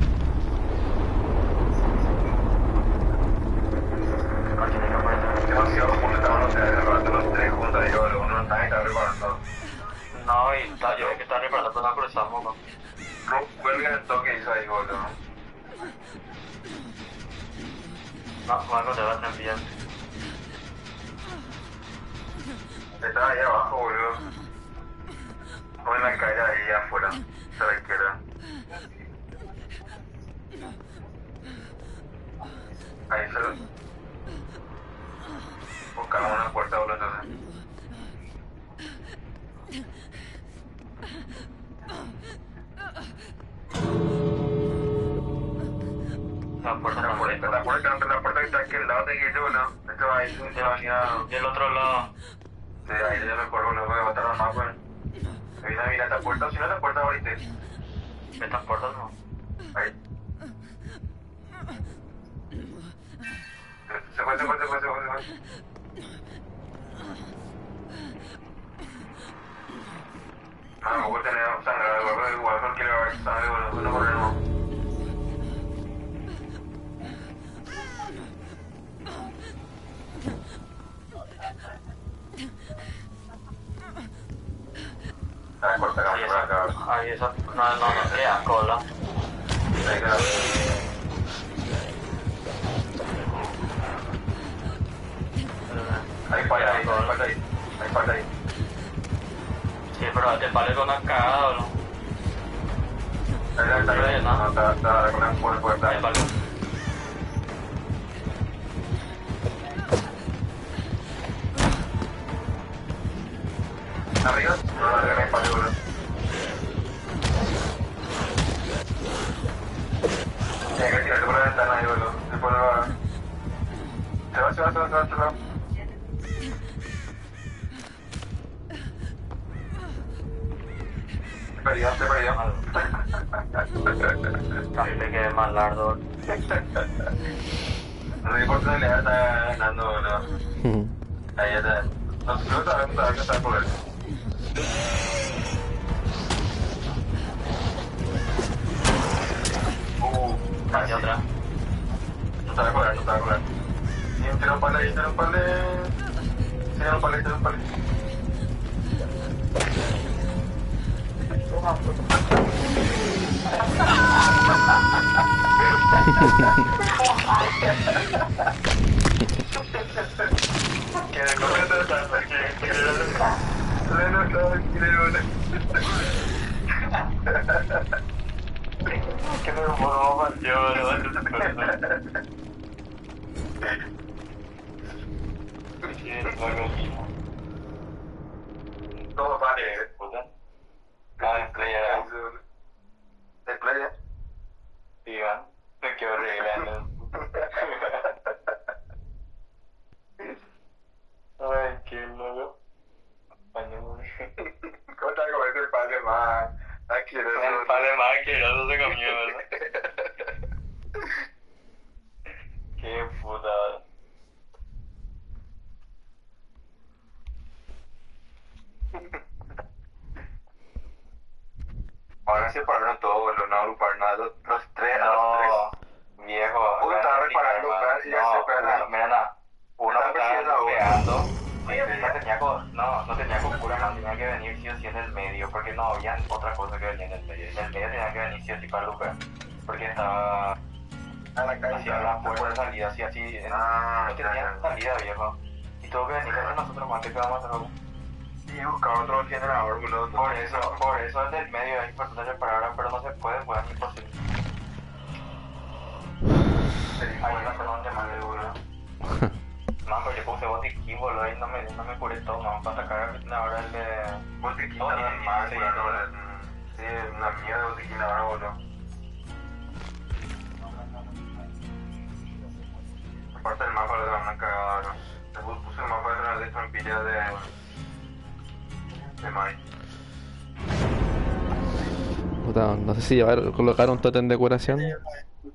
Demasiado juntos, estaban reparando los tres juntos, digo, uno no está está reparando. No, y está, yo vi que está reparando, pero no cruzamos, ¿no? No, vuelve el toque hizo ahí, boludo. No, Marco te va a enviar. Estaba ahí abajo, boludo. Voy a caer ahí afuera, a la izquierda. Ahí se lo... Buscamos una puerta, boludo, entonces. La puerta La está por ahí. puerta, la puerta, la puerta que está aquí al lado de Guille, boludo. Esto ahí, se va a venir a... Del otro lado. Sí, ahí ya mejor, boludo, voy a botar los mapas. Se viene a mirar esta puerta, o si no esta puerta ahorita. Estas puertas no. Ahí. Se fue, se fue, se fue, se fue, se fue. Ah, no puedo tener sangre, boludo, igual cualquiera va a ver sangre, boludo, no problema. Ah, corta acá, Ahí por acá. esa. Ahí esa. No, no, no, queda cola. Ahí queda. Ahí falla, ahí, ahí falta ahí. Ahí falta ahí. Sí, pero te parece una cagada, ¿no? Ahí está, ahí está. No, está, está con la puerta. Ahí vale. ¿Arriba? No, no, no, no, boludo. Tienes que tirarte por la ventana ahí, boludo. Después lo va... Se va, se va, se va, se va, se va. Te perdió, te perdió. Casi te quede más largo. No sé por qué le está ganando, boludo. Ahí está. No, no está, no está, no está por él. Uh, casi. Y otra. No está por él, no está por él. Tiene un palo ahí, tiene un palo. Tiene un palo, tiene un palo. Que de comer de tanta que que le no no quiere una. Que me moró más yo, no. Todo vale, Puta. Ah, en playa. ¿De playa? Digan. Me quedo arreglando. Ay, qué loco. ¿Cómo está como ese padre más asqueroso? El padre más asqueroso se comió, ¿verdad? Qué putada. Ahora se pararon todos, boludo, no agruparon nada, los, los tres, a los tres. No, viejo. Uno estaba reparando, y ya se pega. No, mira, nada. Uno Estaba estaba persiguiendo a uno. pegando. No tenía, con, no, no tenía costura, no tenía que venir sí o sí en el medio, porque no había otra cosa que venía en el medio. En el medio tenía que venir sí o sí para lupear, porque estaba A la calle. hacia la puerta de salida, así, así, en- Ah, no tenía salida, viejo. Y tuvo que venir con nosotros más, que vamos a hacer. Y buscaba otro generador, boludo. Por eso, por eso el del medio es importante reparar, pero no se puede, pues es imposible. Ahí no sé dónde más le boludo. No, pero yo puse botiquín, boludo, y no me, no me curé todo, no, para sacar ahora el de... Botiquín No, nada y- más, sí, boludo. Sí, una mierda de botiquín ahora, boludo. Aparte del mapa le dan una cagada, boludo. Le puse el mapa de las estampillas de... de Mai. Puta, no sé si llevar, colocar un tótem de curación.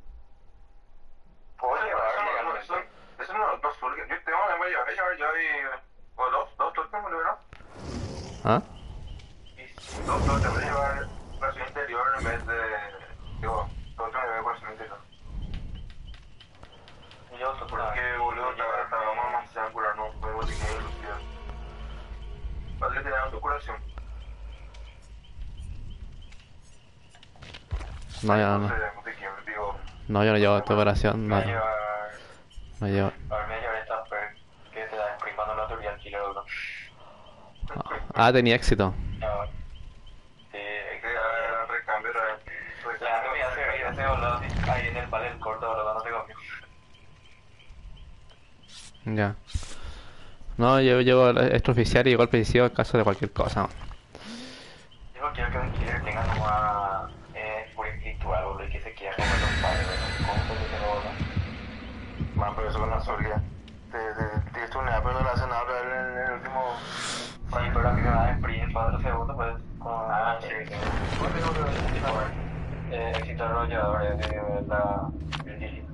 mentira. Yo, tú, Porque, boludo, estábamos demasiado en curar, no podemos tener que velocidad. Padre, tenemos tu curación. No, yo no. No sé, no te quiero, digo. No, yo no llevo esta operación. me No, va a llevar... no llevo. A ver, me va a llevar esta perk que te da sprint cuando la teoría al killer, boludo. Ah, tenía éxito. No. Sí, Que que haga recambio, la gente me hace reír ese boludo así, ahí en el panel corto, boludo, no te confío. Ya. No, yo llevo extraoficial y golpe decisivo en caso de cualquier cosa. Yo quiero que un killer tenga como eh, furia espiritual, boludo, y que se quiera comer los padres, boludo. ¿Cómo se dice, boludo? Man, pero eso con la Soria. Te, te, te estuneas, pero no le hacen nada pero en el último. Sí, pero a mí me da sprint en cuatro segundos, pues, como... Ah, sí, sí. ¿Cuánto tengo que ver? Eh, éxito arrollador es de la... el Gili.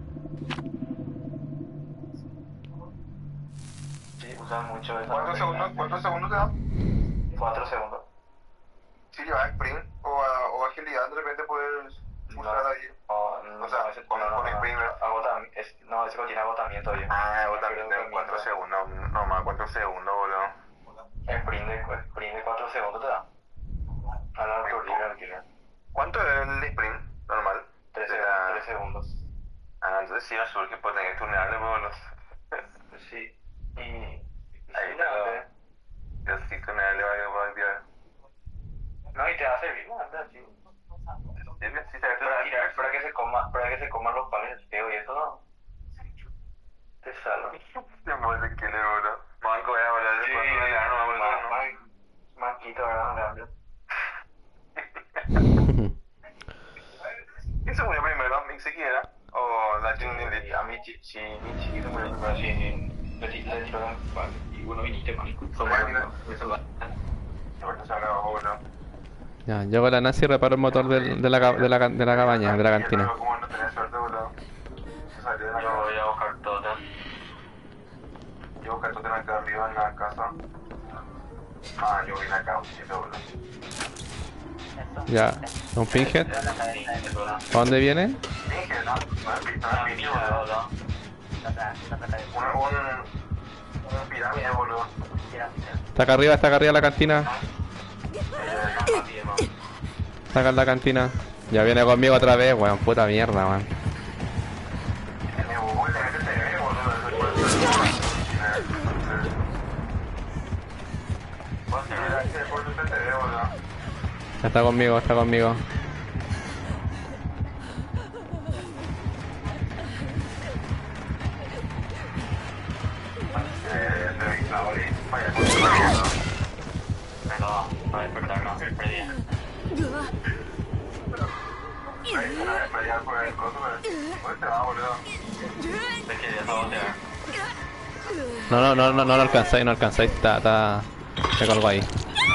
Sí, usan mucho esa... ¿Cuántos segundos, ¿Cuántos segundos te da? cuatro segundos. Si llevas sprint o, a- o agilidad, de repente puedes usar ahí. No, no, O sea, no, ese- con- no, no, con no, sprint, ¿verdad? agotam- es- no, ese contiene agotamiento, viejo. Ah, vos No también creo de que cuatro mientras- segundos, nomás cuatro segundos, boludo. Sprint de, sprint de cuatro segundos te da. A la aturdir al killer. ¿Cuánto es el sprint normal? tres De la- tres segundos. Ah, entonces sí, azul que puede tener que tunearle, boludo. Sí. Y... y Ahí sí, está. la- Yo sí tunearle va a va a tirar. No, y te va a servir, ¿no? Anda, sí. Sí, sí, se Te va a tirar para que se coma, para que se coman los panes feos y eso, ¿no? Te salva. Se muere que le, boludo. Manco, voy a hablar Sí, de cuando le dan, no, boludo, más, no. más, manquito, ¿verdad? Grande. ¿Quién se murió primero? ¿Mix siquiera? ¿O la Jin Y Lily? a mí, chi- sí, mi chiquito murió primero, sí, sí. Le ti- le tiró un pan. Y bueno, viniste, manico. Fue bueno, eso va. Ahorita se acabó, boludo. Ya, yo con la Nancy reparo el motor del- de, la, ca- de, la, ca- de la cabaña, de la cantina. Como no tenía suerte, boludo. Se salió de la Yo voy a buscar todo. Yo busqué todo acá arriba en la casa. Ah, yo vine acá un poquito, boludo. Ya, un pinhead. ¿A dónde viene? Dije, no, no es pista, no es pinche, boludo. Un, un, un pirámide, boludo. Está acá arriba, está acá arriba la cantina. Está acá en la cantina. Ya viene conmigo otra vez, weón, puta mierda, weón. Me voy, te metes T V, boludo. Eso es por eso. Vos te verás que por tu T V, boludo. Está conmigo, está conmigo. Eh, te vi, la volví. Vaya, por tu boludo. No, a despertar, no, perdí. Ahí, una vez pelear por el coso, pero... ¿Dónde te va, boludo? Te quería sabotear. No, no, no, no, no lo alcanzáis, no alcanzáis, está, está... Se colgó ahí.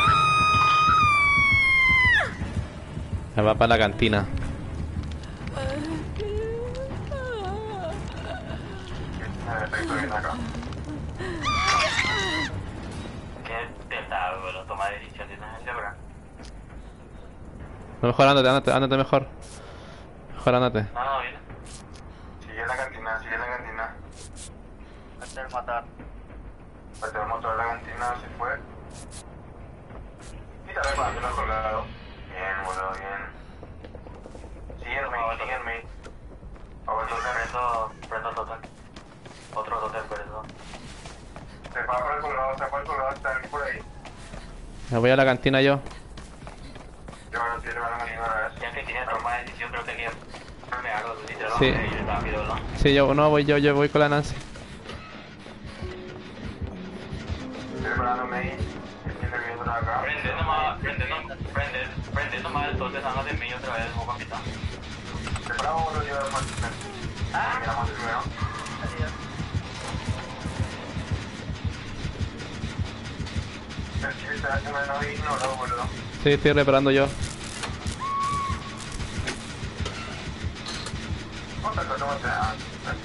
Me va para la cantina. Perfecto, viene acá. ¿Qué te da, boludo? Toma decisiones, ¿no? ¿verdad? No, mejor ándate, ándate, ándate mejor. Mejor ándate. No, no, viene. Sigue en la cantina, sigue en la cantina. Hacer matar. Parte el motor de la cantina, se fue. Quítale para que no has colgado. Bien, boludo, bien. Sígueme, sígueme. Ahora entonces Prendo, prendo el total. Otro total, por eso. se va por el colgado, se va por el colgado, está aquí por ahí. Me voy a la cantina yo. Yo ahora sí le van a venir una vez. Ya que tiene toma de decisión, creo que quería me hago literal. Sí. Y rápido, ¿no? Sí, yo no voy yo, yo voy con la Nancy. Estoy preparándome ahí. Estoy viendo acá. Prende nomás, prende nomás, prende, prende nomás el total, salga de mí otra vez, como capitán. Separamos uno yo de muerte. Ah, miramos el primero. El chile está haciendo una nave ignorado, boludo. Sí, estoy reparando yo. ¿Cuánto está tomando? Ah,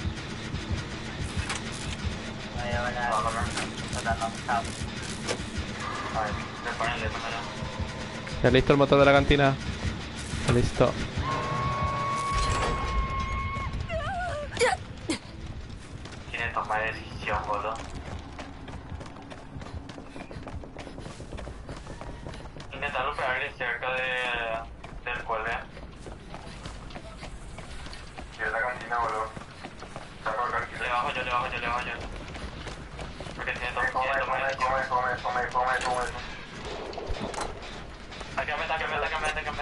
Ay, prepárenle, prepárenle. Ya listo el motor de la cantina. Ya listo. toma de decisión, boludo. Intentar lupear cerca de, del cuelgue. Si es la cantina, boludo. Saco el cantina. Le bajo yo, le bajo yo, le bajo yo. Porque tiene todo, Come, tiene come, toma de come, decisión. come, come, come, come, come. Sáquenme, sáquenme, sáquenme, sáquenme.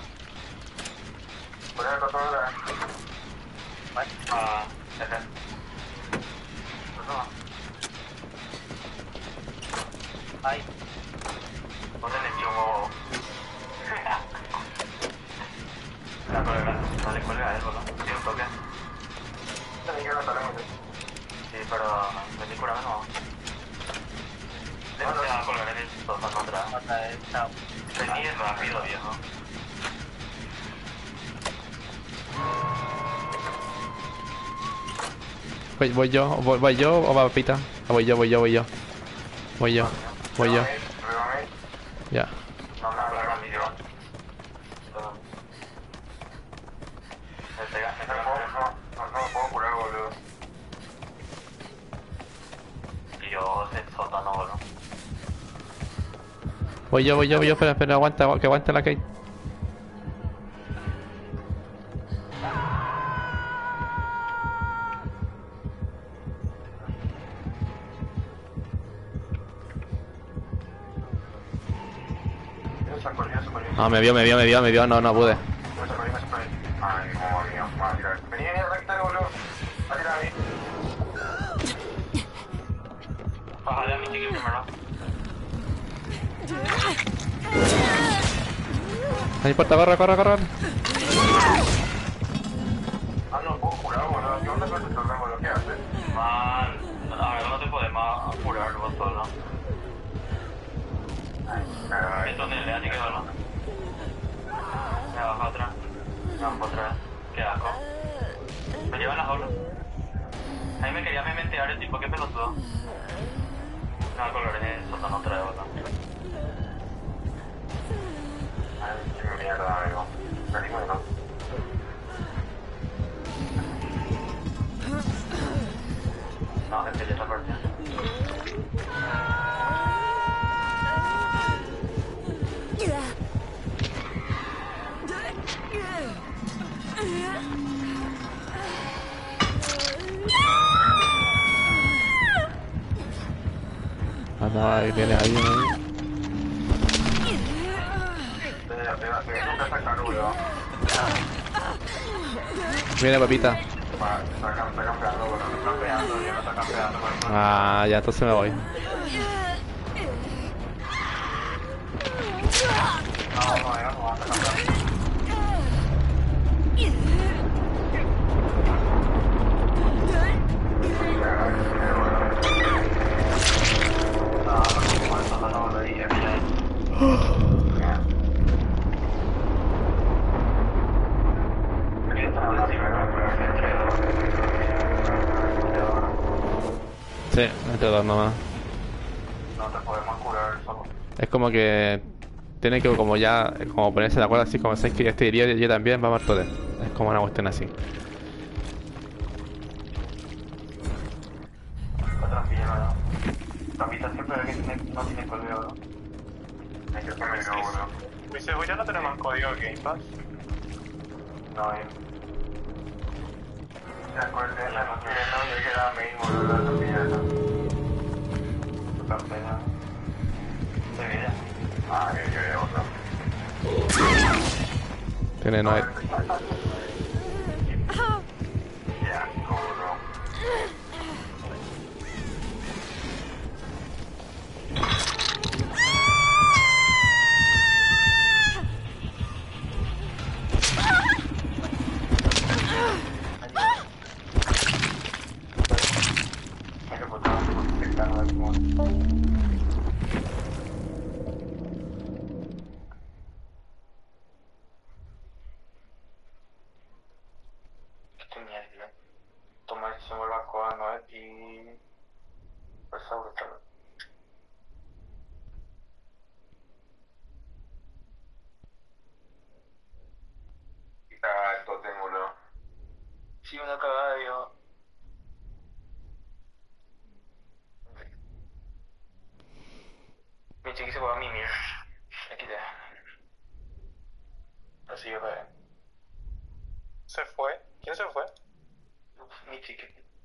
Voy a control de la... Ah, jefe. Ay. ¿Dónde le dio? La colega, no le cuelga a él, boludo. Sí, un toque. Tenía que notar mucho. Sí, pero vení curame no. Déjate a colgar en el sótano atrás. Vení rápido, viejo. Voy, voy yo, voy, voy yo o va Pita. Ah, voy yo, voy yo, voy yo. Voy yo, voy yo. Ya. No, no, no, no, no. Me pega, me No, pega, no, no, no, no me puedo curar, boludo. y yo se sótano, boludo. Voy yo, voy yo, voy yo. Espera, espera, aguanta, que aguante la Kate. Yo saco, yo saco, yo No, me vio, me vio, me vio, me vio. No, no pude. me saco, yo me saco. Ay, cómo mío, me va a tirar. Vení, vení, recta, boludo. Va a tirar a mí. Bájale a mi chiqui primero. No importa, corre, corre, corre. Ah, no puedo curar, boludo. ¿Qué onda con este torneo, boludo? ¿Qué haces? Man, ahora no te podemos apurar vos solo. Caray. Esto ni le así que bueno. Me bajo otra. Me bajo otra. Qué asco. Me llevan las aulas. Ahí me quería mementear el tipo, qué pelotudo. Me va a colgar en el sótano otra vez, boludo. Ay, qué mierda, amigo. Venimos, ¿no? No, gente, ya está partida. Ah, no, ahí viene alguien ahí. Pega, pega, pega. Nunca sacar, boludo. Viene Papita. Va, está cam- está campeando, boludo. No está campeando, ya no está campeando, boludo. Ah, ya, entonces me voy. No, no, ya no va a estar campeando. No, no, no, el sótano, boludo, y ya, ya. ¿Qué está haciendo? Sí, entre dos nomás. No te podemos curar solo. Es como que tiene que como ya, como ponerse de acuerdo así como sabes que yo estoy herido y yo también, vamos a todos. Es como una cuestión así. Otra pilla, ¿no? Papita siempre ve que tiene, no tiene colgado, ¿no? Hay que ponerlo, boludo. ¿Muy seguro no tenemos código Game Pass? No, eh. ¿Te acuerdas? No, que no, yo que era main, boludo, la tortilla esa. Tu cartera. Se viene. Ah, que yo ya otro. Tiene no hay. Ya, boludo. Hay que botar un cercano de como. Qué mierda. Toma el sumo barbacoa, ¿no? Y. Pues sobre todo. Y está el tótem, boludo. Sí, una cagada, yo. chiqui se va a mimir. Aquí te. Así yo también. ¿Se fue? ¿Quién se fue? Mi chiqui.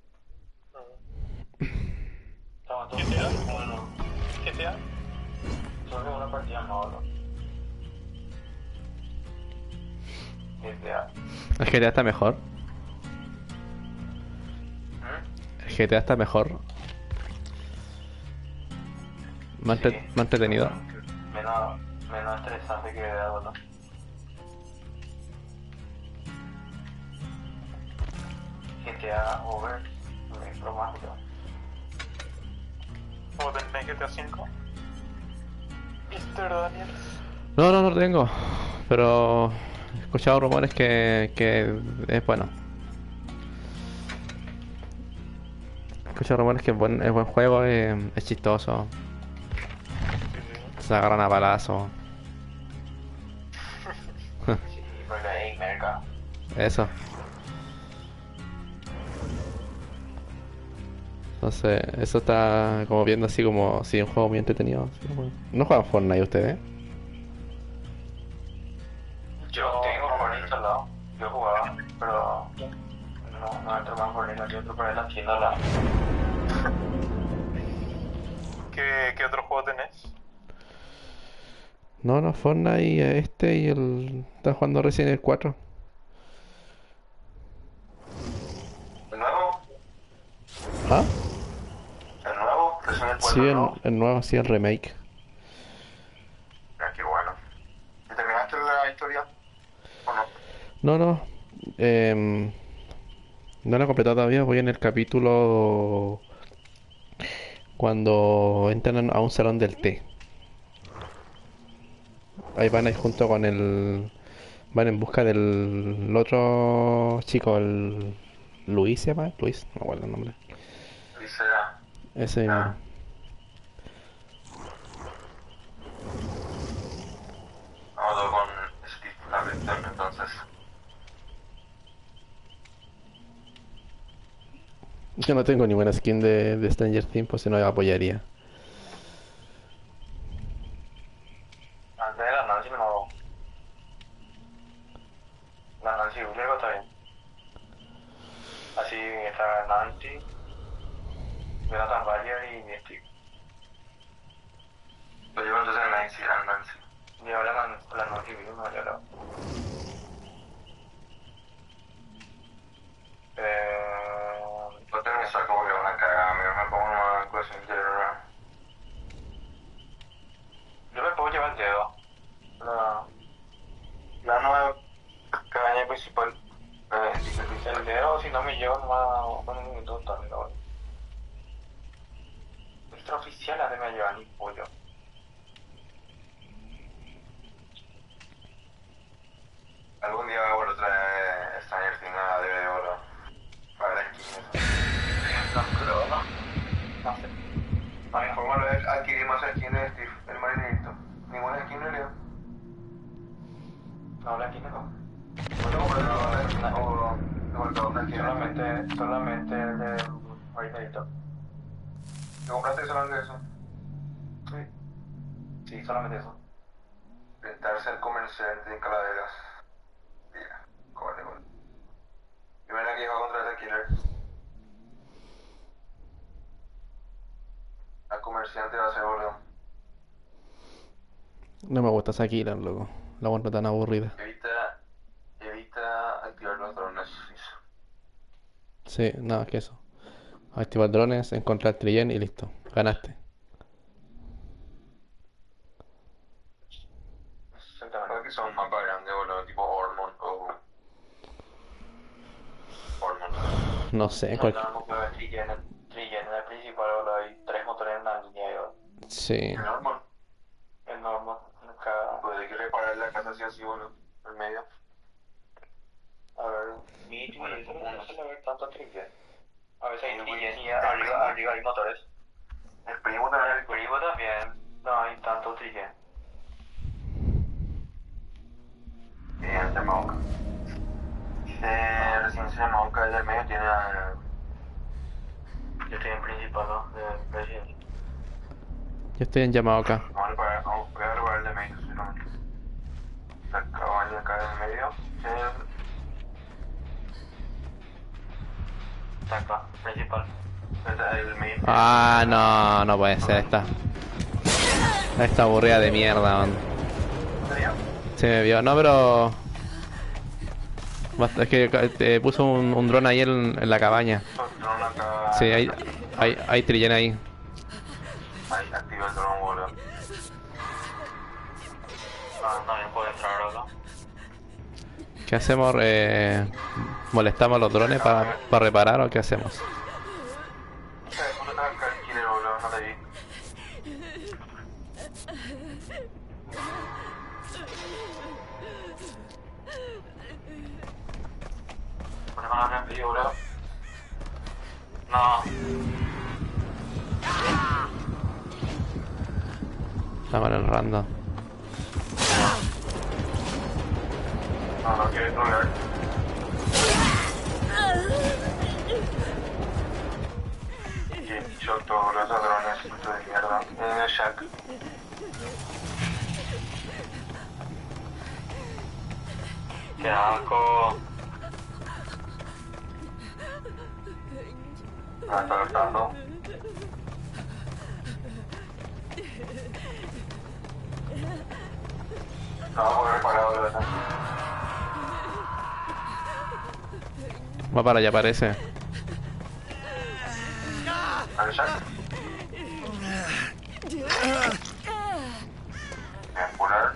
Mm. Estaba todo ¿Qué te da? bueno. ¿Qué te da? Solo una partida más, ¿no? G T A. El G T A está mejor. ¿Mm? El G T A está mejor. Más, Sí. entre- más entretenido. Menos, menos estresante que G T A, ¿no? G T A Over. Es bromático. ¿Vos tenés G T A cinco? mister Daniel. No, no, no lo tengo. Pero he escuchado rumores que, que es bueno. He escuchado rumores que es buen, es buen juego, es, es chistoso. Se agarran a palazo. Sí, porque hay mercado. Eso. Entonces, eso está como viendo así como si un juego muy entretenido. Así como- ¿No juegan Fortnite ustedes? Yo tengo Fortnite instalado. Yo jugaba, pero no, no entro más Fortnite, no entro por ahí la tienda la. ¿Qué, ¿Qué otro juego tenés? No, no, Fortnite, este y el... Están jugando Resident Evil cuatro. ¿El nuevo? ¿Ah? ¿El nuevo? ¿Resident Evil Sí, cuatro el, nuevo? el nuevo, sí, el remake. Ah, qué bueno. ¿Y terminaste la historia? ¿O no? No, no. em, no lo he completado todavía. Voy en el capítulo cuando entran a un salón del té. Ahí van ahí junto con el... Van en busca del otro chico, el... Luis se llama, Luis, no me acuerdo el nombre. Dice, Ese mismo. ah, vamos con Steve Hamilton entonces. Yo no tengo ninguna skin de, de Stranger Things, pues si no, yo apoyaría. Antes de la Nancy no. La Nancy luego está bien. Así está Nancy, Jonathan Bayer y Steve. Lo llevo entonces a Nancy, a Nancy. Lleva la, Nan- la Nancy vivo, no yo la. Eh. No tengo un saco porque es una cagada, mira, me pongo una cosa interior. Yo me puedo llevar el dedo. La. La nueva cabaña principal. Eh, dice, dice, El dedo, si no me llevo nomás con un minuto también, ¿no? Extraoficial antes me llevan ni pollo. algún día voy a traer Stranger Things a D V D oro. Para la skin. No, pero no. No sé. A mi forma lo es adquirir más skin de Steve, el marinerito. Ninguna skin no leo. No, la tiene no. No, pero no, no, no, no, no, Solamente, solamente el de Marinerito. ¿Te compraste solamente eso? Sí. Sí, solamente eso. Intentar ser comerciante en Calaveras. Mira, cobarde, cobarde. Primera que iba contra ese killer. La comerciante va a ser boludo. No me gusta esa Killer, loco. La encuentro tan aburrida. Evita, evita activar los drones. Sí, nada, que eso. Activar drones, encontrar Trillén y listo. Ganaste. Exactamente. Creo que son mapas grandes, boludo, tipo Ormond o... Ormond. No sé, No, cual... no, no puedo ver Trillén, Trillén en el principal, boludo, hay tres motores en una línea y boludo. Sí. En Ormond. Es normal, cada... Pues hay que reparar la casa así así, boludo. En medio. A ver, mi Bueno, Trillén como no suele ver tanto Trillén. A veces hay Sí, Trillén y güey. arriba, arriba hay motores. El primo En también. el primo también no hay tanto Trillén. Bien, Yamaoka. Eh, recién se Yamaoka del medio tiene a... Yo estoy en principal, ¿no? De Resident Evil. Yo estoy en Yamaoka. Vamos a reparar, vamos, voy a reparar el de medio, si no. La cabaña acá en el medio. Está acá, principal. El, el medio. Ah, no, no puede ser esta. Esta aburrida de mierda, man. ¿En serio? Se me vio. No, pero... Basta- Es que te puso un, un dron ahí en, en la cabaña. Dron acá. Sí, hay, hay, hay Trillen ahí. Ahí, activa el dron, boludo. Ah, también puede entrar ahora. ¿Qué hacemos? Eh, ¿Molestamos a los drones para para reparar o qué hacemos? No sé, ¿dónde está acá el killer, boludo? No te vi. Ponemos la reenvío, boludo. No. Estamos en el random. No, no quiere trolear. Qué choto, boludo, esos drones, puto de mierda. En el shack. Qué asco. Ah, está alertando. No, voy a reparar, boludo. Va para allá, parece. ¿Al shack? Voy a curar.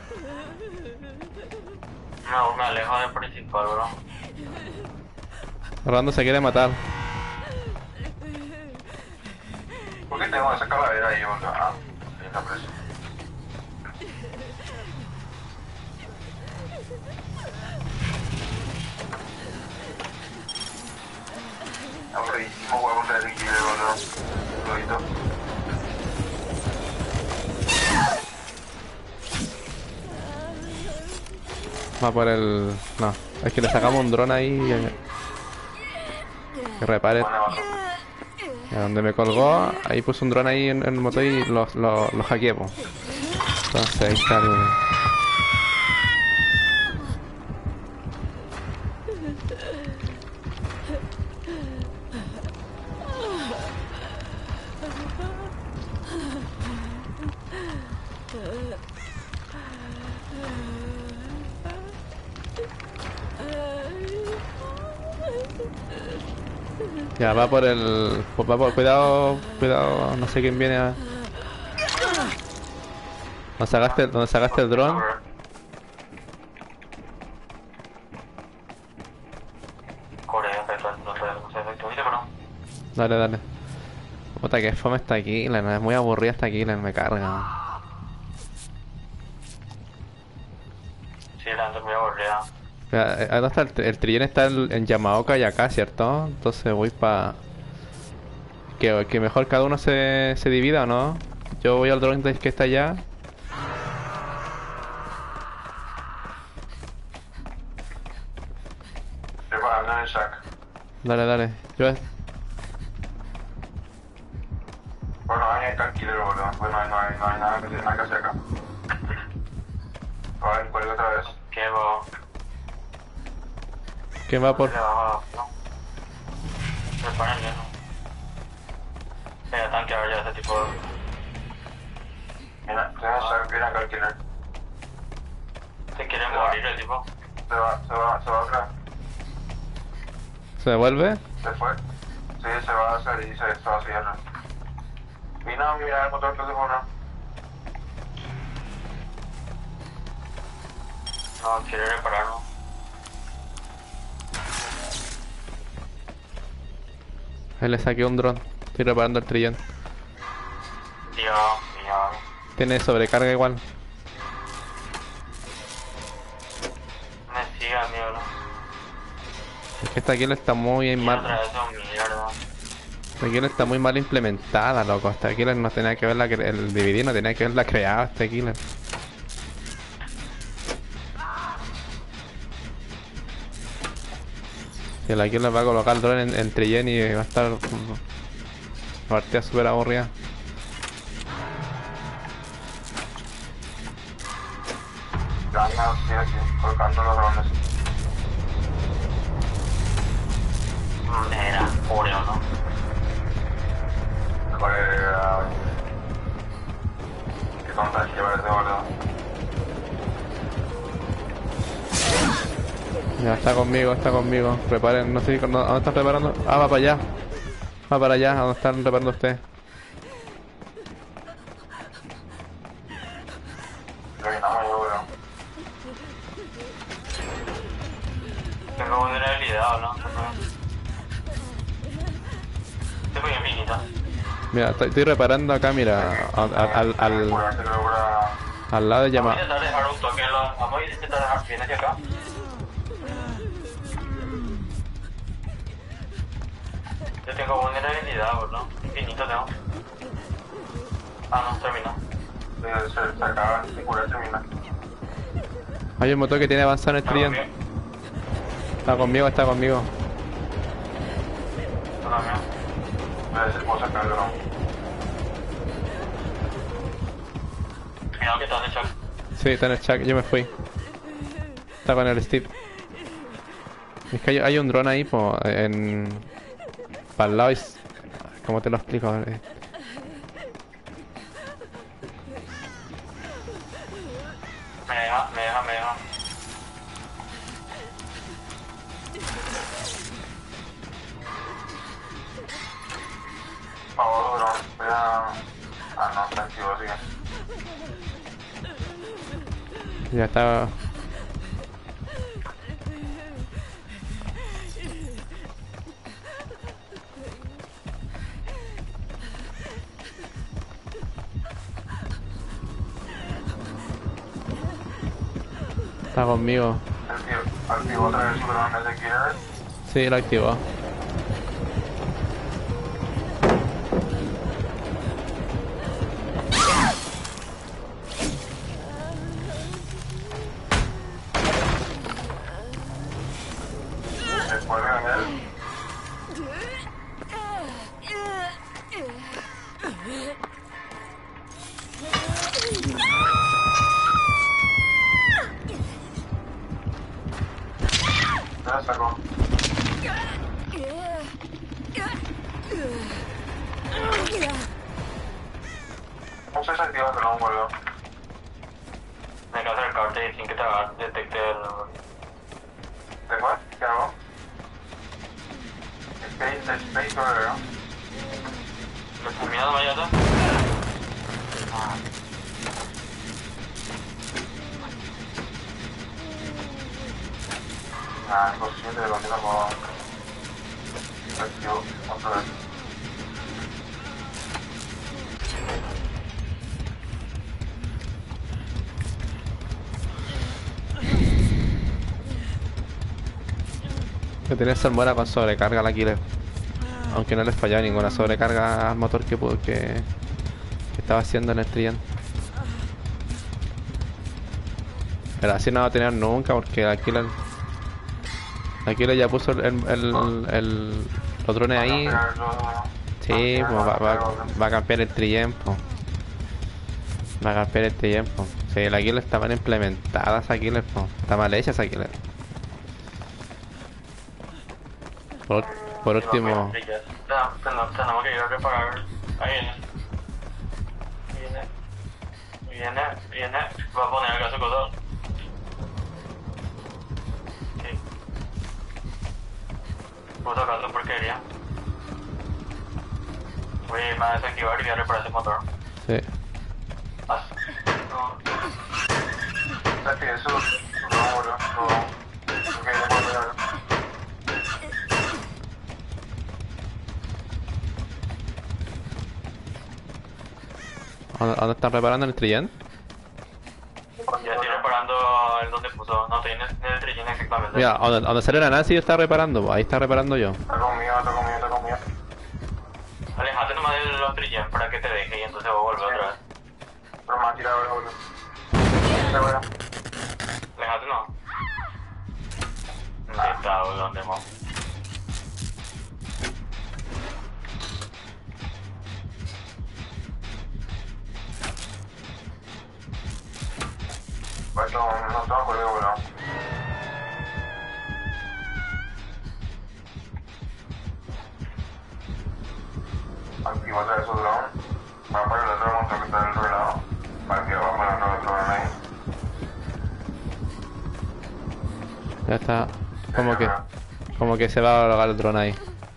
No, me alejo del principal, bro. Orlando se quiere matar. ¿Por qué tengo esa calavera ahí, boludo? Ah, sí, está preso. Aburridísimo, huevo, traer el killer, boludo. Lodito. Va por el... No, es que le sacamos un dron ahí y... Que repare. Pone abajo. A donde me colgó, ahí puse un dron ahí en, en el motor y lo, lo, lo hackeé, po. Entonces ahí está el... Ya, va por el... pues va por... Cuidado, cuidado, no sé quién viene a... ¿Dónde sacaste, dónde sacaste el dron? Corea, efecto, no sé, no sé, efecto, ¿viste, pero? Dale, dale. Puta que fome está aquí, la es muy aburrida esta aquí, me carga. Sí, la gente es muy aburrida. Mira, eh, ¿dónde está el, el trillén? Está en, en Yamaoka y acá, ¿cierto? Entonces voy pa... Que, que mejor cada uno se, se divida, ¿o no? Yo voy al dron que está allá. Preparando en el shack. Dale, dale. Yo... Bueno, ahí está el killer, boludo. Pues no hay, no hay, no hay nada que nada que hacer acá. A ver, cuelga otra vez. ¿Qué va? ¿Quién va por...? Se baja, ¿no? Prepárenle, ¿no? Venga, tanque a ver ya ese tipo de... Mira, se va a shack, viene acá el killer. Se quiere morir el tipo. Se va, se va, se va acá. ¿Se devuelve? Se fue. Sí, se va a hacer y se, se va a cierrar. Vino a mirar el motor que se pone. No, quiere repararlo. Ahí le saqué un dron. Estoy reparando el trillón. Dios mío. Tiene sobrecarga igual. Me sigue, amigo. Es que esta kill está muy Y mal. otra vez son mierda. Esta kill está muy mal implementada, loco. Esta killer no tenía que verla, cre- el D V D no tenía que verla creada, este killer. Y la kill le va a colocar el drone en, en trillén y va a estar... mm, partida súper aburrida. Gana, sí, aquí, colocando los drones. Era Oreo, ¿no? Para... ¿Qué tonta llevar ese boludo? Ya está conmigo, está conmigo. Preparen, no sé si no, ¿dónde están preparando? Ah, va para allá. Va para allá, ¿dónde están preparando ustedes? Terminamos yo, boludo. Tengo vulnerabilidad, ¿o no? Este fue infinito. Mira, estoy, estoy reparando acá, mira, al, al, al, Curarse creo para... al lado de Vamos a llamada. intentar dejar un toque, en la- vamos a intentar dejar bien hacia acá. Yo tengo vulnerabilidad, ¿no? Infinito tengo. Ah, no, terminó. Se, se, se acaba de curar, termina. Hay un motor que tiene avanzado en el tridente. Está conmigo, está conmigo. Gracias por sacar el drone. Cuidado que estás en shock. Sí, está en el chat, yo me fui. Está con el Steve. Es que hay, hay un dron ahí, po, en... para el lado y... ¿Cómo te lo explico? Eh, Me deja, me deja, me deja. Favor, drone. Voy a... Ah, no, está activo, sigue. Ya está... Está conmigo. Activo, activo otra vez su drone de Killer. Sí, lo activó. Después de ganar. Ya sacó. ¿Cómo se desactiva el drone, boludo? Me que acercarte y sin que te haga detecte el... Después, ¿qué hago? Space, space, boludo. ¿Lo estás mirando, Mayata? Ah, inconsciente de lo que no puedo... Activo, otra vez. Que tiene salmuera con sobrecarga la Killer. Aunque no les fallaba ninguna sobrecarga al motor que, pudo- que, que estaba haciendo en el tridente. Pero así no va a tener nunca porque la Killer... La Killer ya puso el, el, el, el- los drones ahí. Sí, pues va, va, va a cambiar el tridente. Va a cambiar el tridente. Sí, la Killer está mal implementada esa Killer. Po. Está mal hecha esa Killer. Por, por último... No, tenemos, tenemos que ir a reparar. Ahí viene. Viene. Viene, viene. Va a poner acá su cosa. Sí. Puedo sacar su porquería. Voy a irme a desactivar y voy a reparar ese motor. Sí. Haz. No. Saqué eso, no, boludo. No. Ok, no puedo pegar. ¿Dónde, dónde están reparando el tridente? Ya estoy reparando el donde puso. No, estoy en el, en el trillín exactamente. Mira, donde, donde salió la Nancy yo estaba reparando, pues ahí está reparando yo. Está conmigo, está conmigo, está conmigo. Alejate nomás de los trillín para que te deje y entonces voy a volver otra vez. Pero me ha tirado ahora, boludo. Está bueno. Alejate no. ¿Dónde está, boludo? ¿Dónde mo? Voy esto no estaba por ahí, boludo. Activa otra vez su drone. Va para el otro monstruo que está del otro lado. Para que va para el otro drone ahí. Ya está. Como que, como que se va a ahogar el dron ahí.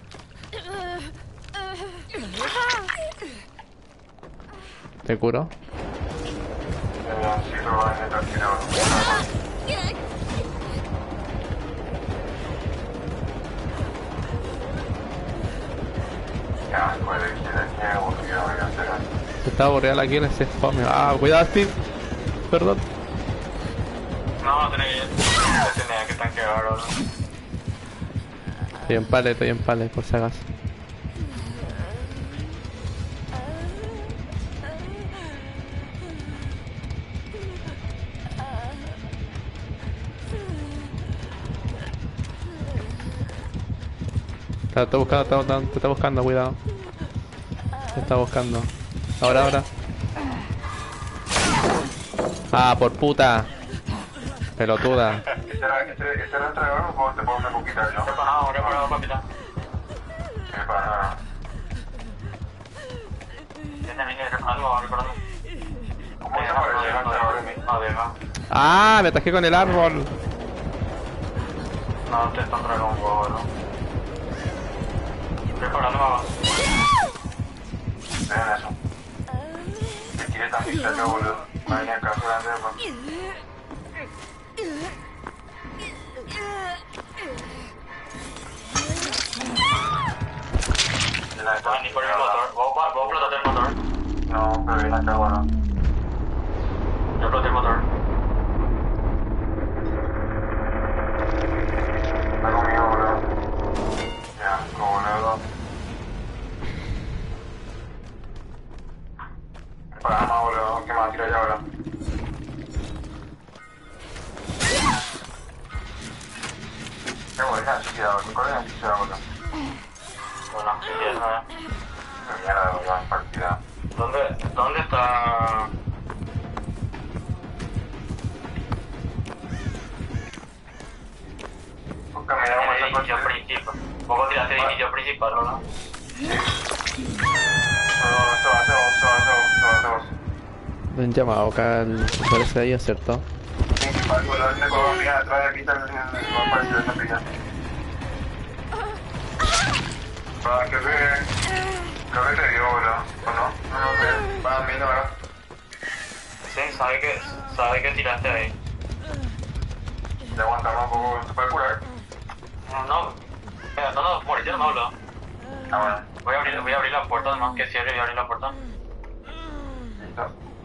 ¿Te curo? Eh, sí, pero va a intentar tirar. Ya, pues, que aburrido, voy a hacer eso. Se está aburrida la kill, ese fome. Ah, cuidado, Steve. Perdón. No, tenía que... tenía que tanquear ahora. Estoy en pale, estoy en pale, por si acaso. Te está buscando, te está, te está buscando, cuidado. Te está buscando. Ahora, ahora. Ah, por puta. Pelotuda. Este era este, este era el traidor, o te puedo un quitar yo. ¿Qué pasado? ¿Qué pasado, papita? ¿Qué pasa? ¿Tienes línea de reparando? ¿Reparando? ¿Cómo se apareció el traidor en mí? Además. Ah, me atajé con el árbol. No, te están trayendo un huevo, ¿no? Reparando, mamá. Vean eso. ¿Qué quiere tan cerca, boludo? Va a venir acá grande, hermano. Ah, ni por el motor. ¿Vos, vos, vos explotaste el motor? No, pero viene acá, bueno. Yo exploté el motor. Está conmigo, boludo. Ya, como boludo. Para más, boludo. ¿Qué más tira ya, boludo? Qué buena ansiedad, boludo. ¿Cuál es la ansiedad, boludo? Bueno, si quieres, ¿no? Qué mierda, boludo, en partida. ¿Dónde, dónde está...? Busca, mira cómo El está edificio partida. principal. Vos tiraste el edificio principal, ¿no? No, no, se va, se va, se va, se va, se va, se va. Un llamado acá, el parece ahí, ¿cierto? Principal, boludo, este juego, mira, atrás de aquí está el... va a aparecer esa pilla. Va, que ve... Creo que te dio, boludo. ¿O no? No, no sé. Va a mí, no, ¿verdad? Sí, sabe que, sabe que tiraste ahí. Le aguantamos un poco, ¿se puede curar? No, no. Mira, no, no, morir, no hablo. Ah, bueno. Voy a abrir, voy a abrir la puerta, además que cierre y voy a abrir la puerta. Listo.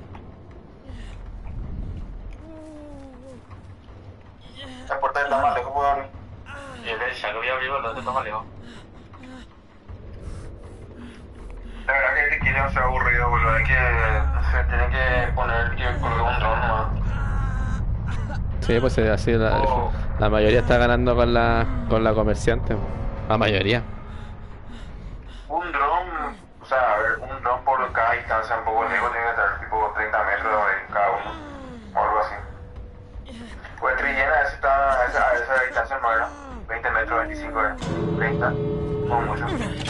La puerta está más lejos, puedo abrir. Y él le decía que voy a abrir, boludo, se toma lejos. La verdad que este killer se ha aburrido, boludo. Hay que... no sé, tiene que poner que coloque un dron nomás. Sí, pues eh, así la, Oh. la mayoría está ganando con la, con la comerciante. La mayoría. Un dron, o sea, a ver, un dron por cada distancia un poco lejos tiene que estar tipo treinta metros de cada uno, o algo así. Pues Trillena, ese está, a esa, a esa distancia no era, veinte metros, veinticinco era, treinta, como mucho.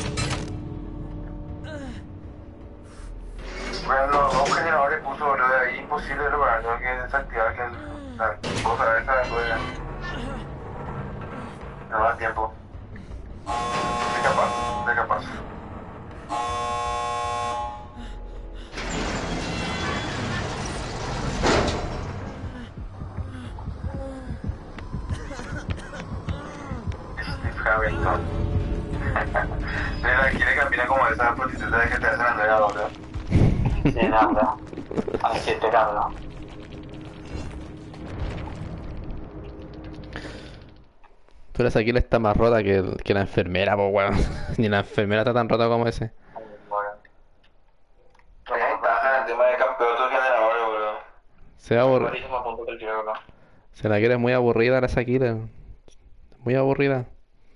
Bueno, los dos generadores puso, boludo, de ahí imposible de lograr, tengo que desactivar que el, la cosa esa después no da tiempo. Soy capaz, soy capaz. Steve Hamilton. Mira, quiere caminar como esas prostitutas que te hacen andar a boludo. Sí, nada. Así te habla. Pero esa kill está más rota que, que la enfermera, pues weón. Ni la enfermera está tan rota como ese. Ahí está el tema de campeonatos generadores, boludo. Se, abur... Buenísimo punto que el tiro, ¿no? se la quiere muy aburrida esa kill. Muy aburrida.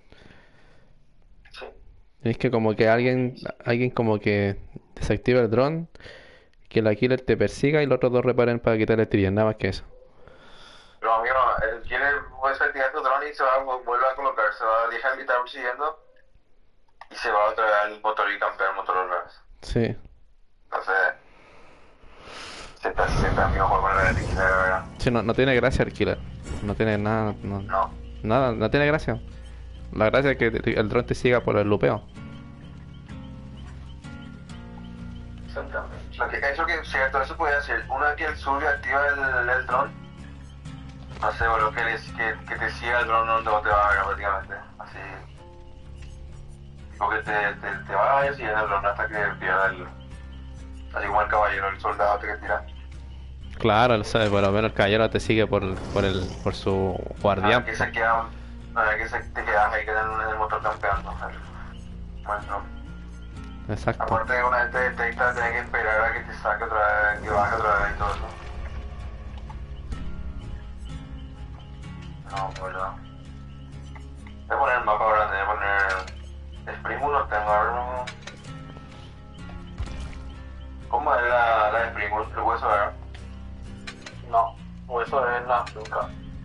Sí. Es que como que alguien, alguien como que desactiva el dron, que la killer te persiga y los otros dos reparen para quitarle el trigger, nada más que eso. y se va, vuelve a colocar, se va, deja de estar persiguiendo y se va otra vez al motor y campea el motor otra vez. Sí. Entonces, siempre, siempre es mi mejor con el Killer, ¿verdad? Sí, no, no tiene gracia el killer. No tiene nada. No, No. nada, no tiene gracia. La gracia es que te- el dron te siga por el lupeo. Exactamente. Lo que, eso que es cierto, eso puede hacer. Una vez que el Sully activa el, el dron, no sé, boludo, que, les- que, que te siga el dron donde vos te vas a ver prácticamente. Así. Tipo que te, te, te vayas y en el dron hasta que pierda el. Así como el caballero, el soldado este que tira. Claro, él sabe, por lo menos el caballero te sigue por, por el por su guardián. Ah, que se queda, ah, que se, te quedas ahí que en el, en el motor campeando. El, bueno, Exacto. aparte de una vez te detecta, tenés que esperar a que te saque otra vez, que baje otra vez y todo eso. No, bueno. Voy a poner el mapa grande, voy a poner Spring no tengo, a ver, no. ¿Cómo es la, la de Spring el hueso, verdad? No, o eso es la finca.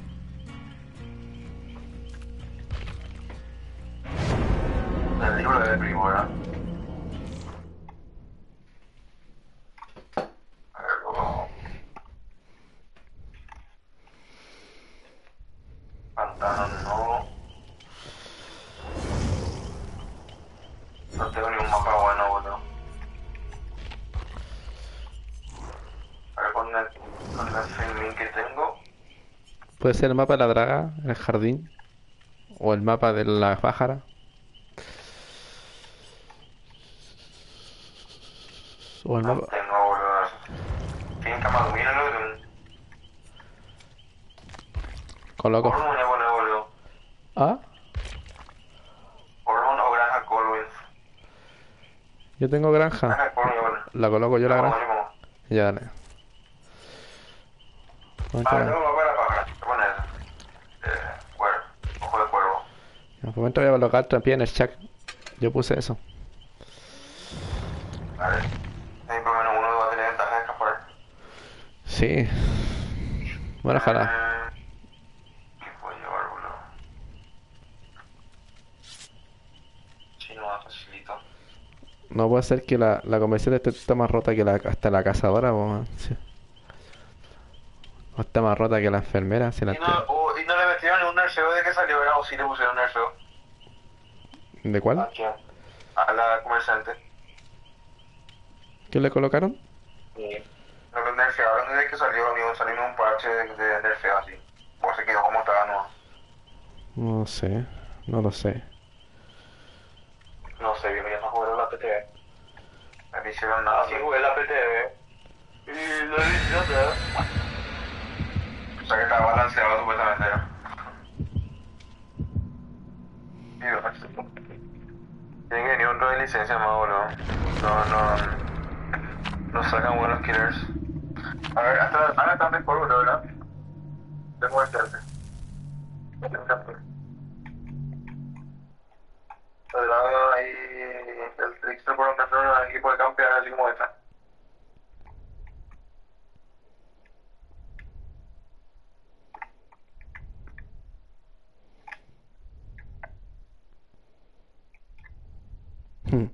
El libro de Spring, ¿verdad? A ver, luego. Pantano no. No tengo ningún mapa bueno, boludo. A ver, con el, con el filming que tengo. Puede ser el mapa de la draga, el jardín. O el mapa de la pájara. O el No mapa. tengo, boludo. Finca Magumino, lo que. Coloco. Hormone es bueno, boludo. Ah, Hormone o Granja Colwyn. yo tengo granja. Granja Colwyn, bueno. La coloco yo la ¿Cómo, granja. cómo? Ya, dale. Ah, tengo un mapa de la pájara. ¿Qué pones? Eh, cuervo. Ojo de cuervo. En el momento voy a colocar también el chat. Yo puse eso. Vale. Ahí por lo menos uno va a tener ventaja de escapar. Sí. Bueno, ojalá. Eh, ¿Qué puedo llevar, boludo? Sí, no, facilito. No puede ser que la, la conversión esté esté más rota que la, hasta la cazadora, po, man. Sí. O está más rota que la enfermera. Si la Y no, o- y no le metieron ningún nerfeo de que salió, ¿verdad? O sí le pusieron nerfeo. ¿De cuál? ¿A quién? A la comerciante. ¿Qué le colocaron? Sí. No lo nerfearon desde que salió, ni un, salió ni un parche de, de nerfeo así. O se quedó como estaba, no. No sé. No lo sé. No sé, yo ya no jugué la P T V. No le hicieron nada. Así jugué la P T V. Y lo hice nada. O sea que estaba balanceado supuestamente. Tío, tienen que venir un rol de licencia más, boludo. No, no. No sacan buenos killers. A ver, hasta ahora están mejor, boludo, ¿verdad? Tengo que hacerte. Adelante ahí el trickster por ejemplo en el equipo de campear así como esta. Hmm.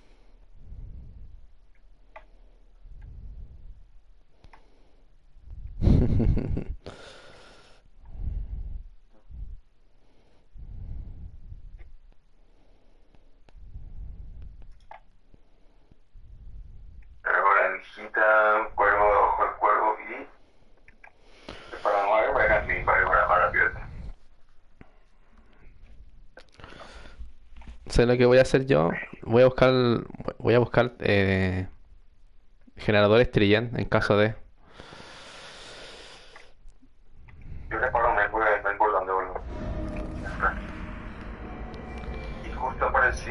Pero granjita, cuervo de ojo, el cuervo y. Para no ver, voy a dejar mi para ir más rápido. ¿Sabes lo que voy a hacer yo? Voy a buscar, voy a buscar eh, generadores Trillian en caso de. Yo le paro un mes porque es importante, boludo. Y justo aparecí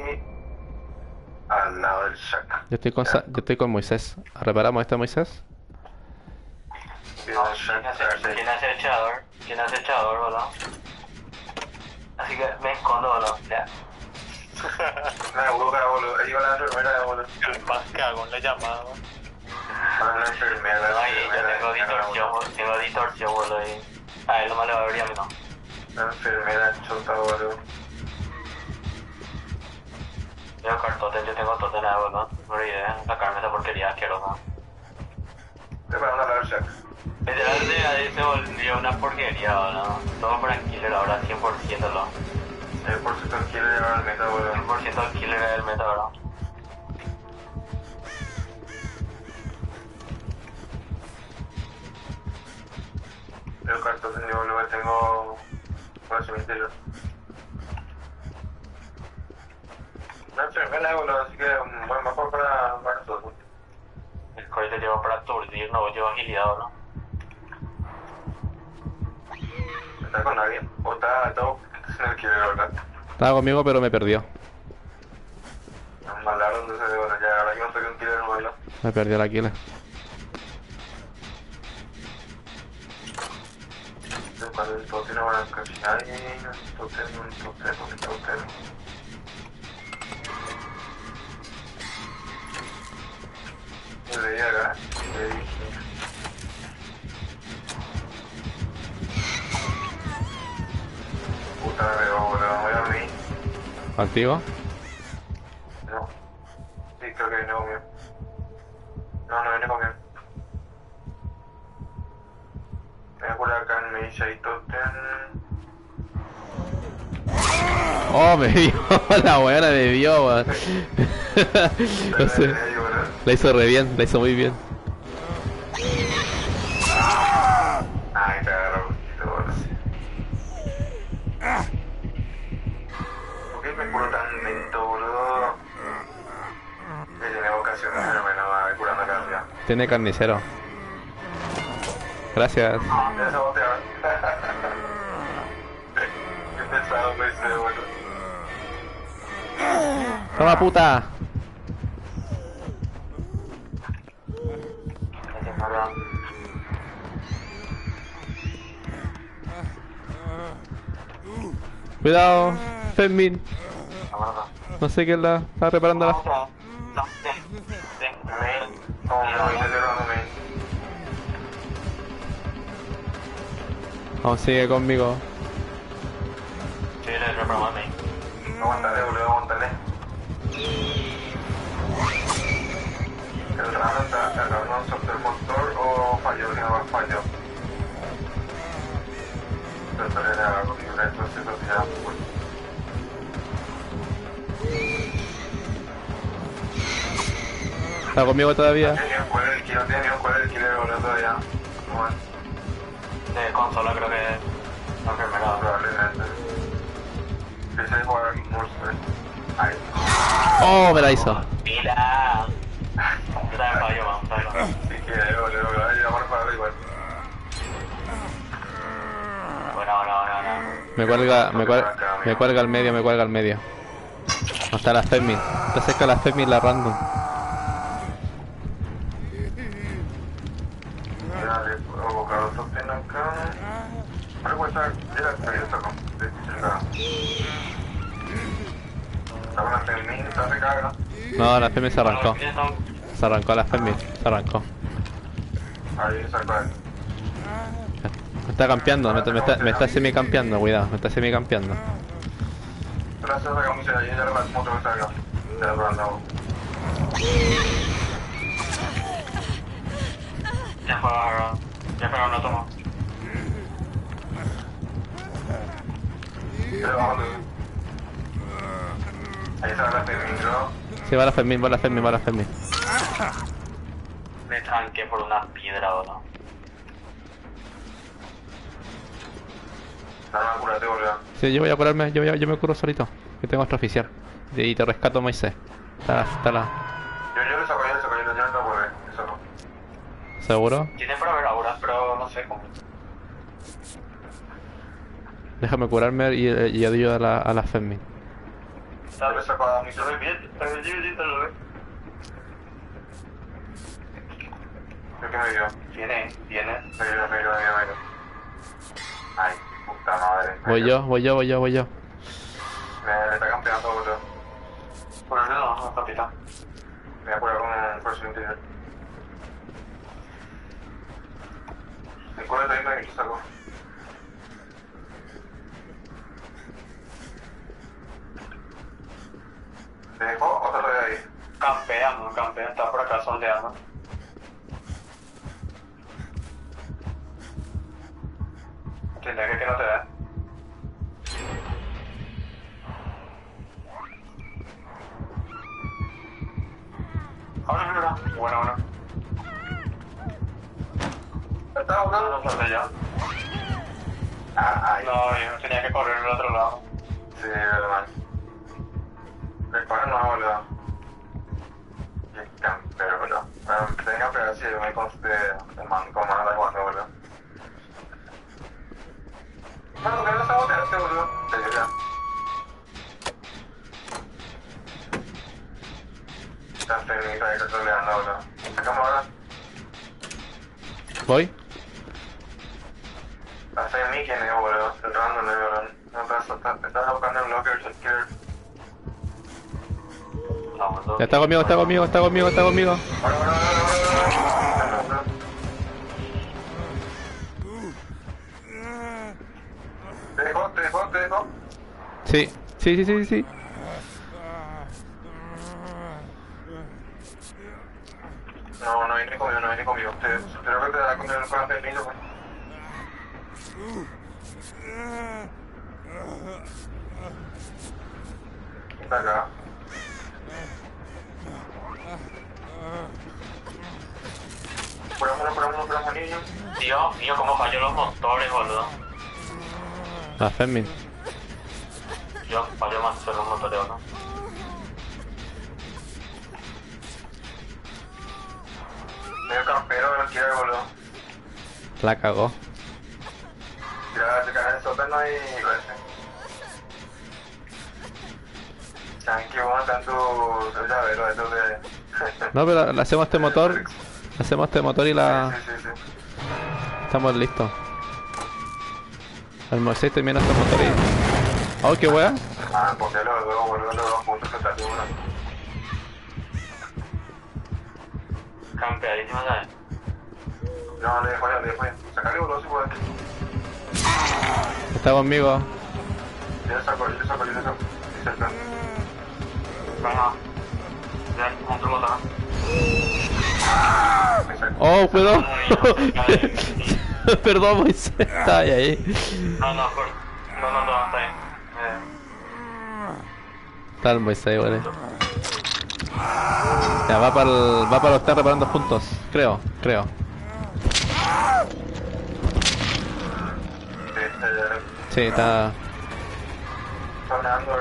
al lado del Shack. Yo estoy con, Sa- yo estoy con Moisés. ¿Reparamos esto, Moisés? Vino el Shack, ¿Quién hace, a ver si- quién hace echador? ¿Quién hace echador, boludo? Así que me escondo, boludo. Ya. Una bruja, boludo. Ahí va la enfermera, boludo. El más cagón le llamaba. Ah, la enfermera, la Ay, yo enfermera. tengo distorsión, boludo. Tengo distorsión, boludo. y A él nomás le va a abrir, a mí no. La enfermera chota, boludo. Yo cartote, yo tengo tote nada, boludo. No olvidé sacarme esa porquería asquerosa. Preparando la Shack. Literalmente ahí se volvió una porquería, boludo. Todo para el killer ahora, cien por ciento lo. El por ciento del killer lleva el meta, boludo. cien por ciento del killer es el meta, bro. El cartón de boludo que tengo por el cementerio. Una enfermera, boludo, así que un buen mapa para, para nosotros. El core te lleva para aturdir, no lleva agilidad, bro. ¿Está con alguien? ¿O está todo en el killer, verdad? Estaba conmigo, pero me perdió. Malaron de ese de bueno, ya ahora que no soy un killer, boludo. Me perdió la kill. Cuando el tote no van a cocinar y un tote, un tote, un tote. Y le llega, y le dije. Puta, me veo, boludo, voy a mí. ¿Contigo? No. Sí, creo que viene conmigo. No, no viene conmigo. Voy a curar acá en mi dice totem. Oh, me dio. La weona me dio, weón. No sé. La hizo re bien, la hizo muy bien. Ay, te agarro un poquito, boludo. ¿Por qué me curo tan lento, boludo? Que tiene vocación de fenómeno, va curando cada día. Tiene carnicero. Gracias. Ya se botea. Qué pesado me hice, boludo. Toma, puta. Gracias, bro. Cuidado, Fermín. Aguarda. No sé quién la está reparando la. No, sí, sí. Main. Oh, no, hice cerrando main. Aún sigue conmigo. Sí, le reprogramé a mí. Aguantale, boludo, aguantale. El rano está cargando un software motor o falló, que no falló. Pero le haga conmigo, entonces eso ya pues. Está conmigo todavía. No tiene ni un cuál el kilo, no tiene ni un cuál el killer, boludo, todavía. Bueno, De consola creo que es la enfermera. probablemente. Empecé a jugar Monster. Ahí. Oh, me la hizo. ¡Pila! Yo también fallo, man, fallo. Si quiere, boludo, me va a llamar para arriba igual. Bueno, bueno, bueno, bueno. Me cuelga, me cuelga, me cuelga al medio, me cuelga al medio. No está la Fermin. Está cerca la Fermin, la random. Dale, puedo buscar otro pin acá. Ahora voy a estar, ya la estoy sacando. Está con la Fermin, está recarga. No, la Fermin se arrancó. Se arrancó la Fermin, se arrancó. Ahí sacó él. Me está campeando, me, me está, me está semi campeando, cuidado, me está semi campeando. Gracias a la música, ya le pasamos otro que salga. Ya lo mandamos. Ya fue, bro. Ya pero no tomo. Ya lo vamos a subir. Ahí sale la Fermin, ¿no? Sí, va la Fermin, va la Fermin, va la Fermin. Me tranqué por una piedra, bro. Dale una curate, boludo. Sí, yo voy a curarme, yo, voy a- yo me curo solito. Que tengo otro oficial. Y te rescato, Moisés. Está, está la. Yo, yo le saco, yo le saco, yo le saco, por ahí. Le saco. ¿Seguro? Tiene para ver auras, pero no sé cómo. Déjame curarme y, y ayudo a la, a la Fermin. Yo le saco a mi Estoy bien, estoy bien, estoy bien. Creo que me dio. Tiene, tiene. Me dio, me dio, me dio, me dio. Ay, puta madre. me Voy dio. yo, voy yo, voy yo, voy yo. Me, me está campeando, boludo. Por el no, capitán. Me voy a curar con un fuerza interior. El culo de ahí me lo saco. ¿Te dejó o te lo de ahí? Campea, no campea, está por acá sondeando. Tendría que que no te da. Ahora es verdad. Bueno, bueno. ¿Estás jugando? No salté ya. Ah, ay. No, yo tenía que correr al otro lado. Sí, verdad. Recuerda no, boludo. Qué campero, boludo. Bueno, tenga que pegar si yo me conste el man con mano de jugando, boludo. Bueno, que no sabotearse, boludo. Te digo ya. Está técnica ahí controlando, boludo. Sacamos ahora. Voy. La fe en mí, ¿quién es, boludo? El random, boludo. No, estás, estás, estás buscando en lockers, el killer. Vamos, dos. Ya está conmigo, está conmigo, está conmigo, está conmigo. Ahora, ahora, ahora, ahora, ahora, ahora. ¿Te dejó? ¿Te dejó? ¿Te dejó? Sí, sí, sí, sí, sí. No, no viene conmigo, no viene conmigo. Te, creo que te da con el cuarenta de piso, pues. Está acá. Purámonos, purámonos, purámonos, niño. Dios mío, cómo falló los motores, boludo. La Fermin. Dios, falló más los motores, boludo. Medio campero, no quiere, boludo. La cagó. Tira, te caes en el sótano y... Saben que vos están tus llaveros, esos de... No, pero le hacemos este motor. Le hacemos este motor y la... Sí, sí, sí. Estamos listos. El Moisés termina este motor y... ¡Oh, qué wea! Ah, porque los dos, boludo, los dos puntos que están de uno. Campeadísima, ¿sabes? No, le dejo ya, le dejo ya. Sacale, boludo, si puedes. Está conmigo. Yo le saco, yo le saco, yo le saco. Y cerca. Venga. Bien, otro motor. Me saco. ¡Oh, cuidado! Perdón, Moisés. Está ahí, ahí. No, no, por... No, no, no, está bien. Eh, Está el Moisés, vale. Ya, va para el... va para los estar reparando juntos. Creo, creo. Sí, eh, Sí, está... sonando.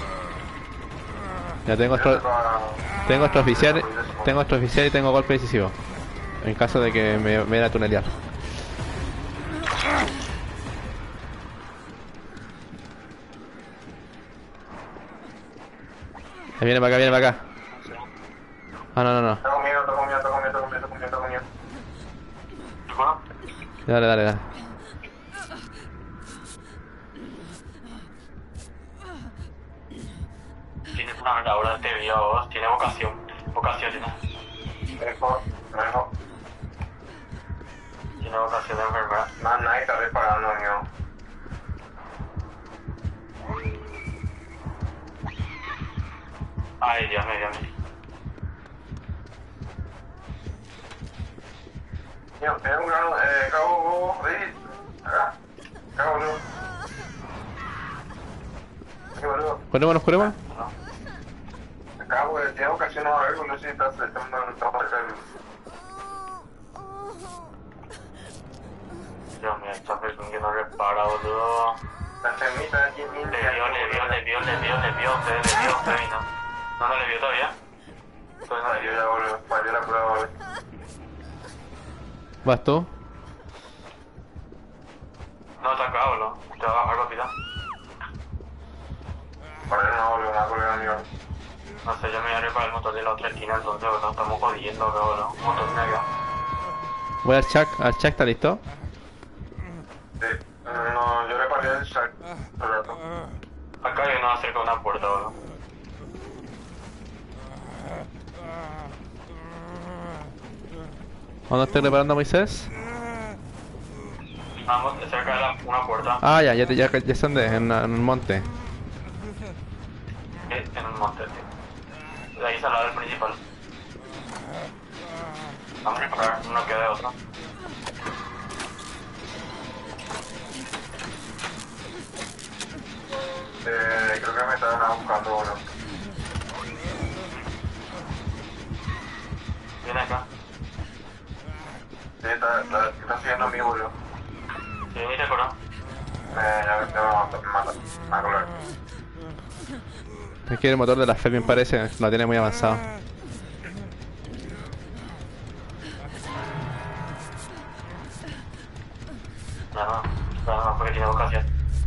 Ya tengo Yo otro... saco a- Tengo otro oficial... Tengo otro oficial y tengo golpe decisivo. En caso de que me, me vaya a tunelear. Ahí viene para acá, viene para acá. Ah, no, no, no. Está conmigo, está conmigo, está conmigo, está conmigo, está conmigo, está conmigo. bueno, Dale, dale, dale. tienes una ahora te vio vos, tiene vocación. Vocación tiene. Me dejó, me dejó. Tiene vocación de enfermera. Más nadie está reparando, amigo. Ay, Dios mío, Dios mío. Mío, tiene un grano, eh, cabo, vos, ahí. Acá. Acá, boludo. Aquí, boludo. ¿Curémonos, curemos? Acá, porque tiene ocasión a ver, boludo, si estás tratando de estar para acá. Dios mío, esta persona que no repara, boludo. La semita aquí, mil. Le vio, le vio, le vio, le vio, le vio, usted, le vio, usted, y no. No, no le vio todavía. Todavía no le Falló vio. ya, boludo. Falló la prueba, boludo. ¿Vas tú? No, está acá, boludo. Te va a bajar, capitán. Para no, boludo, me acuerdo, amigo. No sé, yo me voy a reparar el motor de la otra esquina, entonces, boludo, estamos jodiendo acá, boludo. Un motor de acá. Voy al Chuck. ¿Al Chuck está listo? Sí. No, yo reparé el shack todo el rato. Acá hay uno cerca de una puerta, boludo. ¿Dónde estoy reparando, Moisés? Vamos, cerca de la, una puerta. Ah, ya, ya, ya, ya se andé, en, en un monte. Eh, en un monte, tío. De ahí salado el principal. Vamos a reparar, no queda otro. Eh, creo que me estaban buscando uno. Viene acá. Sí, está, está, está siguiendo a mí, boludo. Sí, te acuerdo. Eh, ya me va a matar, me mata, me va a colar. Es que el motor de la Fermin parece, lo tiene muy avanzado. Ya no, ya no, porque tiene vocación.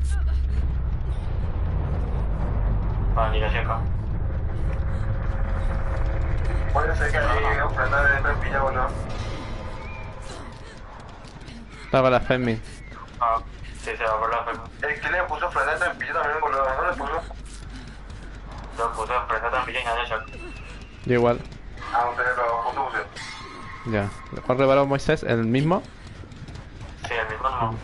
Va a venir hacia acá. Puede ser que ahí ofrenda de trampilla, boludo. Estaba la Fermin. Ah, sí, se va por la fe. El que le puso ofrenda de trampilla también, boludo. ¿Dónde le puso? Lo puse enfrente también y nadie shock. Yo igual. Ah, ustedes lo puso usted. Ya. ¿Cuál reparó Moisés? ¿El mismo? Sí, el mismo no.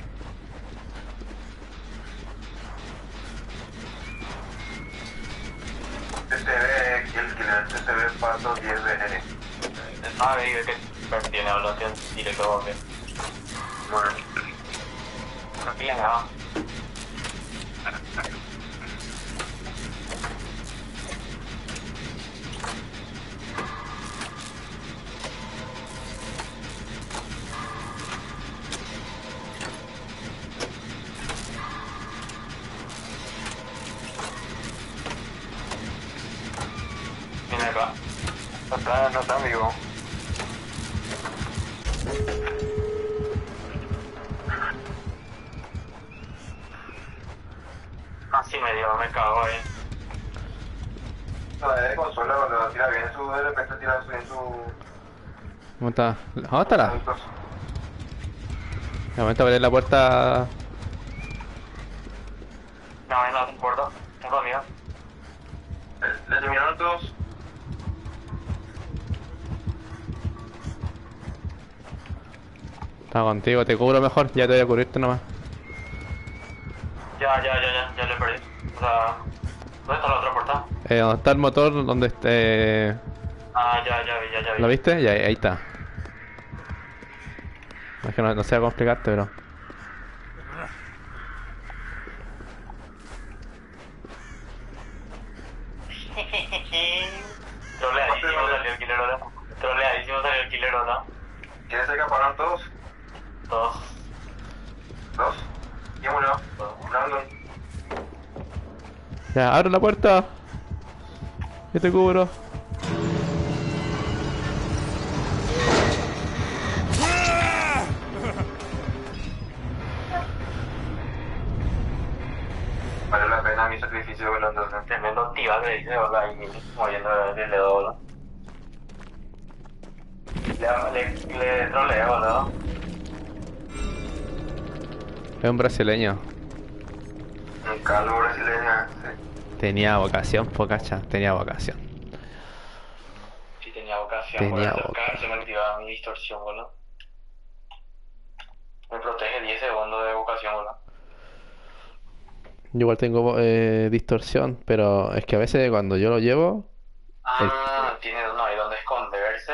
T T V, el killer, T T V Pato diez B N. Ah, ve que tiene evaluación directo bombe. Bueno. Aquí ya va. Viene acá. No está, no está vivo. Así me dio, me cago ahí. La de consola, cuando tira bien su, de repente tira bien su... ¿Cómo está? ¿Dónde está la? Entonces, De momento abrir la puerta. No, no, no importa. Tengo miedo. le terminaron todos. Está contigo, te cubro mejor, ya te voy a cubrirte nomás. Ya, ya, ya, ya, ya le perdí. O sea, ¿dónde está la otra puerta? Eh, ¿dónde está el motor? ¿Dónde esté? Ah, ya, ya vi, ya, ya vi. ¿Lo viste? Ya, ahí está. Es que no, no sé cómo explicarte, pero... Troleadísimo salió el killer ahora. Troleadísimo salió el killer ahora. ¿Quiénes se acaparon todos? Todos. ¿Dos? ¿Quién murió? Brandon. Ya, abre la puerta. Yo te cubro. Vale la pena mi sacrificio, boludo, entonces. Tremendo tío que dice, hola, ahí moviendo el dedo, ¿no? Le, le, le troleo, ¿no? Es un brasileño. Un calvo brasileño, sí. Tenía vocación, pocacha. Tenía vocación. Sí, tenía vocación. Tenía por vocación. acercarse, me activaba mi distorsión, ¿no? Me protege diez segundos de vocación, ¿no? Yo igual tengo eh, distorsión, pero es que a veces cuando yo lo llevo... Ah, tiene no hay donde esconderse.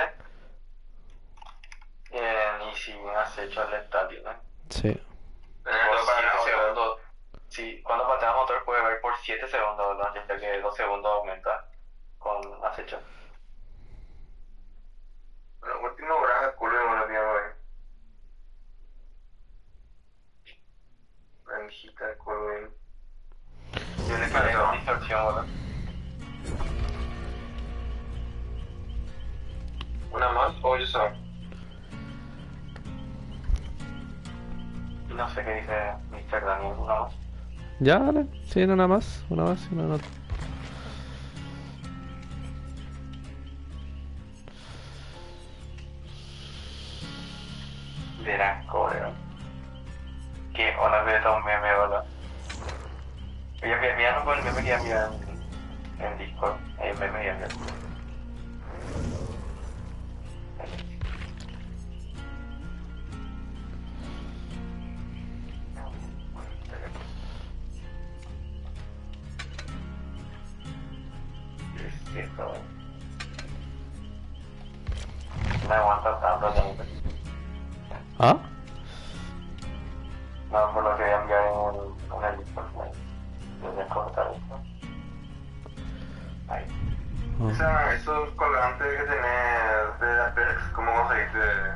Bien, y si has hecho el letal, ¿no? Sí. Tenerlo Por para siete la otra. segundos. Sí, cuando pateas motor puede ver por siete segundos, ¿no? Ya que dos segundos aumenta con acecho. Bueno, último brazo, culo de una mierda, güey. Granjita, culo, güey. Yo le quedé con distorsión, ¿no? ¿Una más o yo soy? Y no sé qué dice mister Daniel, una más. Ya, dale. Sí, no, nada más. Una más y una nota. Verás, cobrero. Que hola, ve un meme, hola. Oye, mira, mira, no con el meme que ya mira en, en Discord. Hay un meme ya mira. Este. pero... No aguanta tanto, ya. ¿Ah? No, por lo que voy a enviar en el, en el Discord, yo voy a cortar esto. Ahí. O sea, esos colgantes que tenés de las perks, ¿cómo conseguiste?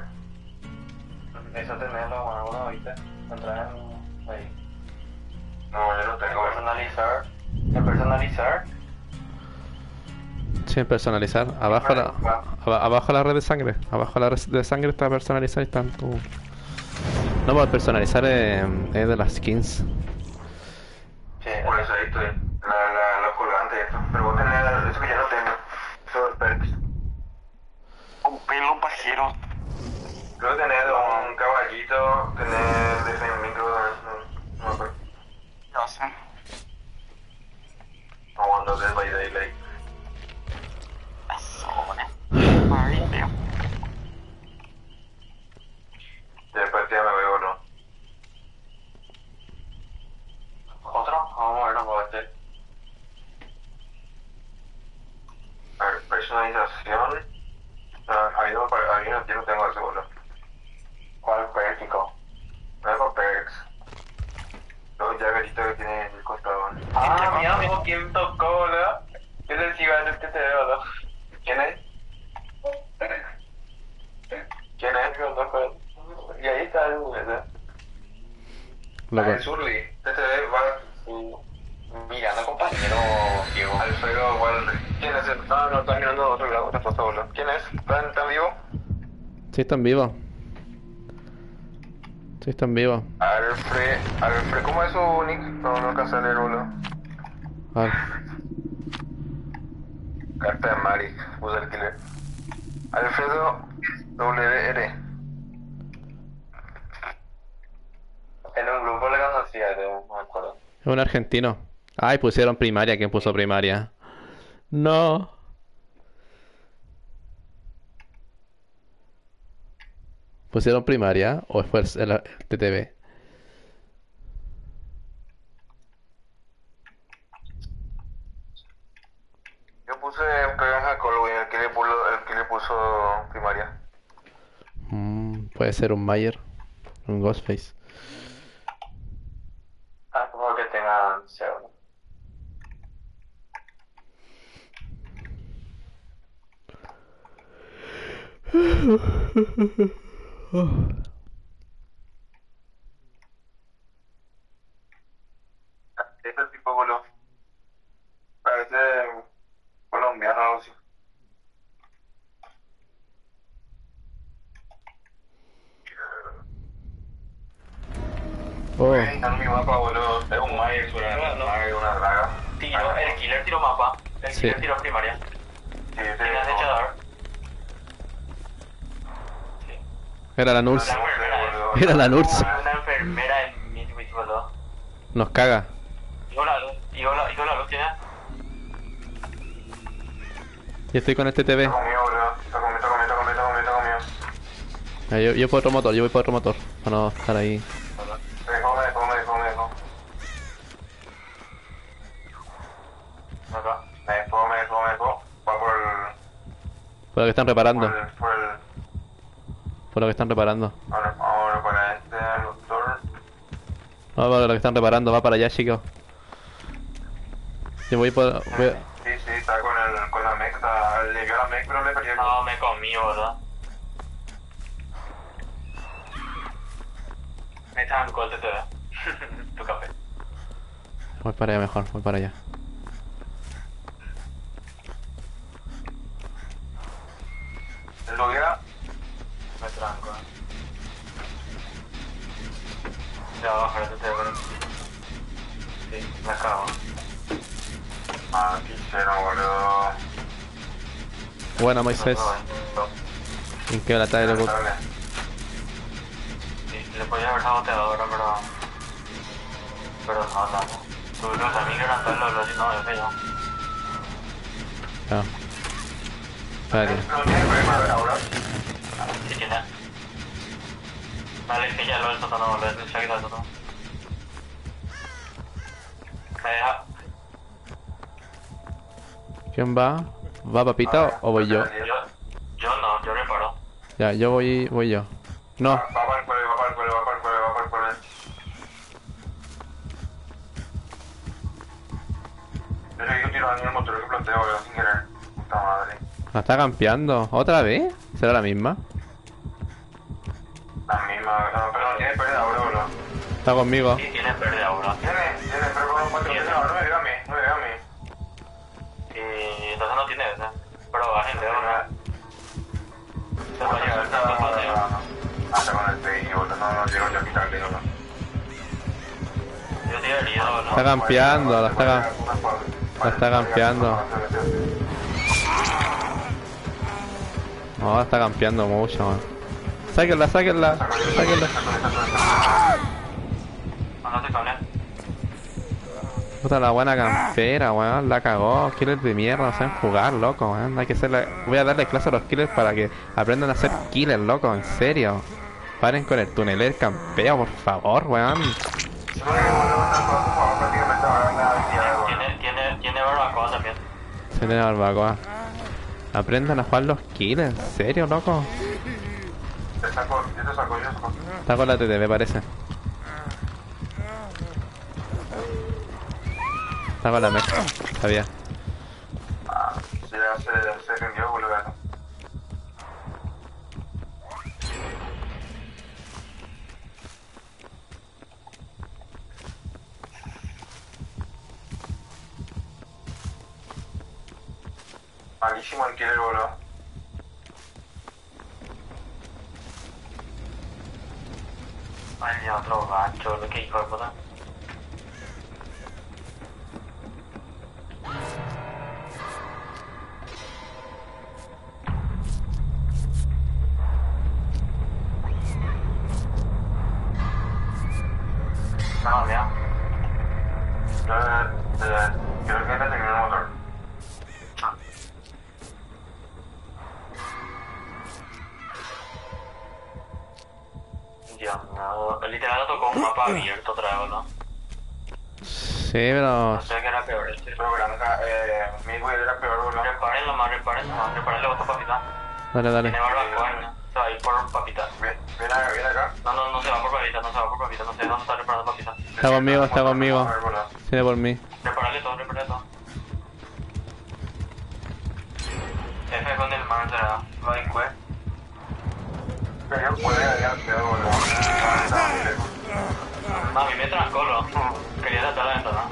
Eso tenerlo, bueno, bueno, ahorita. Entrar en... ahí. No, yo no En tengo. personalizar. En personalizar. Sí, en personalizar. Abajo la, aba- abajo la red de sangre. Abajo la red de sangre está personalizar y están tu... No, pues personalizar es, es de las skins. Sí, Por eso ahí estoy. La, la, los colgantes y esto. Pero vos tenés eso que yo no tengo. Esos perks. un pelo pajero. Creo que tenés un caballito, tenés defense micro, no, no me acuerdo. No sé. No, cuando Dead by Daylight. Maravilla. Y después ya me voy o no. ¿Otro? Vamos a verlo con este. A ver, personalización. Ah, ahí no, ahí no, yo no tengo eso, boludo. ¿Cuál perkico? No es por perks. Los llaveritos que tiene en el costado. Ah, mira, amigo, ¿quién tocó, boludo? Es el cigarro que te veo, boludo. ¿Quién es? ¿Quién es? Y ahí está el ese. Loco. Ah, el Surly. Este es va. Mira, no compañero Diego. Alfredo Walder. ¿Quién es el? Ah, no, está mirando a otro lado, otra foto, boludo. ¿Quién es? ¿Están, están vivos? Sí, están vivos. Sí, están vivos. Alfred. Alfred, ¿cómo es su nick? No, no alcanza a leer, boludo. A ver. Carta de Mari, usa el killer. Alfredo W R. En un grupo le conocía, no me acuerdo. Es un argentino. Ay, pusieron primaria. ¿Quién puso primaria? No. ¿Pusieron primaria o fue el, el- el T T V? Yo puse Pegaja Colwyn, el que le puso, el que le puso primaria. Mm, puede ser un Mayer. Un Ghostface. Ah, como que tengan cero. Este tipo, boludo. Parece colombiano o algo así. Oh, Está en mi mapa, boludo. Es un Mayer, seguramente. No, no. Mayer, una draga. Tiro, el killer tiró mapa. El Sí. killer tiró primaria. Sí, ese ¿Quién has no. hecho dar? Sí. era la Nurse. La enfermera. Era la Nurse. Una enfermera en Mitsubishi, boludo. Nos caga. Y hola, luz. Y hola, y hola, luz tiene. Yo estoy con este T V. Está conmigo, boludo. Está conmigo, está conmigo, está conmigo, está conmigo, está conmigo. Ah, Yo, yo por otro motor, yo voy por otro motor. Para no estar ahí. Me dejó, me dejó, me dejó, me dejó. Acá. Me dejó, me dejó, me dejó. Va por el... Por lo que están reparando. Por el... Por el... Por lo que están reparando. Ahora, ahora para este doctor. No, por lo que están reparando. Va para allá, chicos. Yo voy por... voy a- Sí, sí, está con, el, con la mech, está, le dio la mech, pero le perdió el... No, me comí, boludo. Me estaban con el T V. Tu café. Voy para allá mejor, voy para allá. ¿El loguea? Me tranco, eh. Ya va a bajar el T V, pero... Sí, me acabo. Ah, quisiera, boludo. Buena, Moisés. ¿En qué la tarde, loco? Lamentable. Sí, le podía haber saboteado ahora, pero... Pero no, no. Tuvimos a mí que eran todos los los... No, yo sé yo. Ah. Espérate. No tiene problema de ahora. Sí tiene. Vale, que ya lo del sótano, lo del seguido del sótano. Me deja... ¿Quién va? ¿Va papita o voy yo? Yo, yo no, yo reparo. Ya, yo voy, voy yo. No, Va para el cuello, va para el cuello, va para el cuello, va para el cuello. Yo le digo tiro a el motor que planteo, boludo, sin querer. Puta madre. la está campeando. ¿Otra vez? ¿Será la misma? La misma, no, pero no tiene pérdida ahora, boludo. Está conmigo. Sí, tiene pérdida ahora. Tiene, tiene, pero con un cuatro Tiene. no, no me veo a mí, no me veo a mí. Y entonces no tiene ese. Pero bajen, ahora. Se va a llegar Hasta tanto pateo. hasta con el P I, boludo, no, no llego yo a quitarle, boludo. Yo estoy herido, Está ¿no? campeando, la está, ga- la está campeando. No, la está campeando mucho, man. Sáquenla, sáquenla, sáquenla. Andate con él. Puta la buena campera, weón, la cagó. Killers de mierda, no saben jugar, loco, weón. Hay que hacerle... Voy a darle clase a los killers para que aprendan a ser killers, loco, en serio. Paren con el tuneler campeo, por favor, weón. Tiene, tiene, tiene barbacoa también. Se tiene barbacoa. Aprendan a jugar los killers, en serio, loco. Te saco, yo te saco, yo te saco. Está con la T T, me parece. Está con la mesa, sabía. Ah, sí, ya se, se rindió, boludo. Malísimo el killer, boludo. Ay, otro gancho, lo que hijo de puta. No, mira. Yo eh, creo que te terminó el motor. Dios mío, literal lo tocó un mapa abierto otra vez, ¿no? Sí, pero... No sé qué era peor este. Pero granja, eh, Midway era peor, boludo. Reparen nomás, reparen nomás, reparen otro papita. Dale, dale. Tiene barbacoa, ¿no? Se va a ir por papita. Ven, ven acá, ven acá. No, no, no se va por papita, no se va por papita, no sé dónde está reparando papita. Está conmigo, está conmigo. A ver, boludo. Tiene por mí. Reparale todo, reparale todo. F con el man, será. Va a ir, Pero yo puedo ir al peor, boludo. Ah, está muy lejos. No, a mí me trancó, lo. Quería tratar la ventana.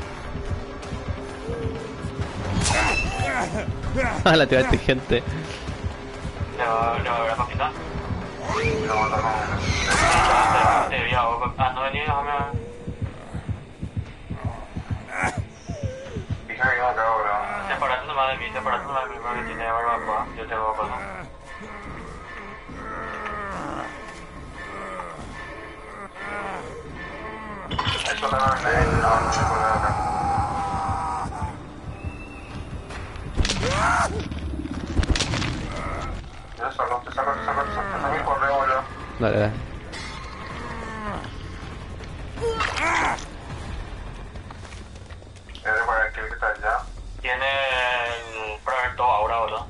Ah, la tía gente. Le va, le va a ver a papita. Y lo mata con... Te, te vi a vos, ah, no vení, déjame ver. Fija que no acá, boludo. Separate nomás de mí, separate nomás de mí porque tiene barbacoa. Yo tengo cosa. Eso también me... No, no se puede acá. Yo te saco, te saco, te saco, te saco, te saco mi correo, boludo. Dale, dale. Es de para el kill que está allá. Tiene el proyecto ahora, ¿verdad?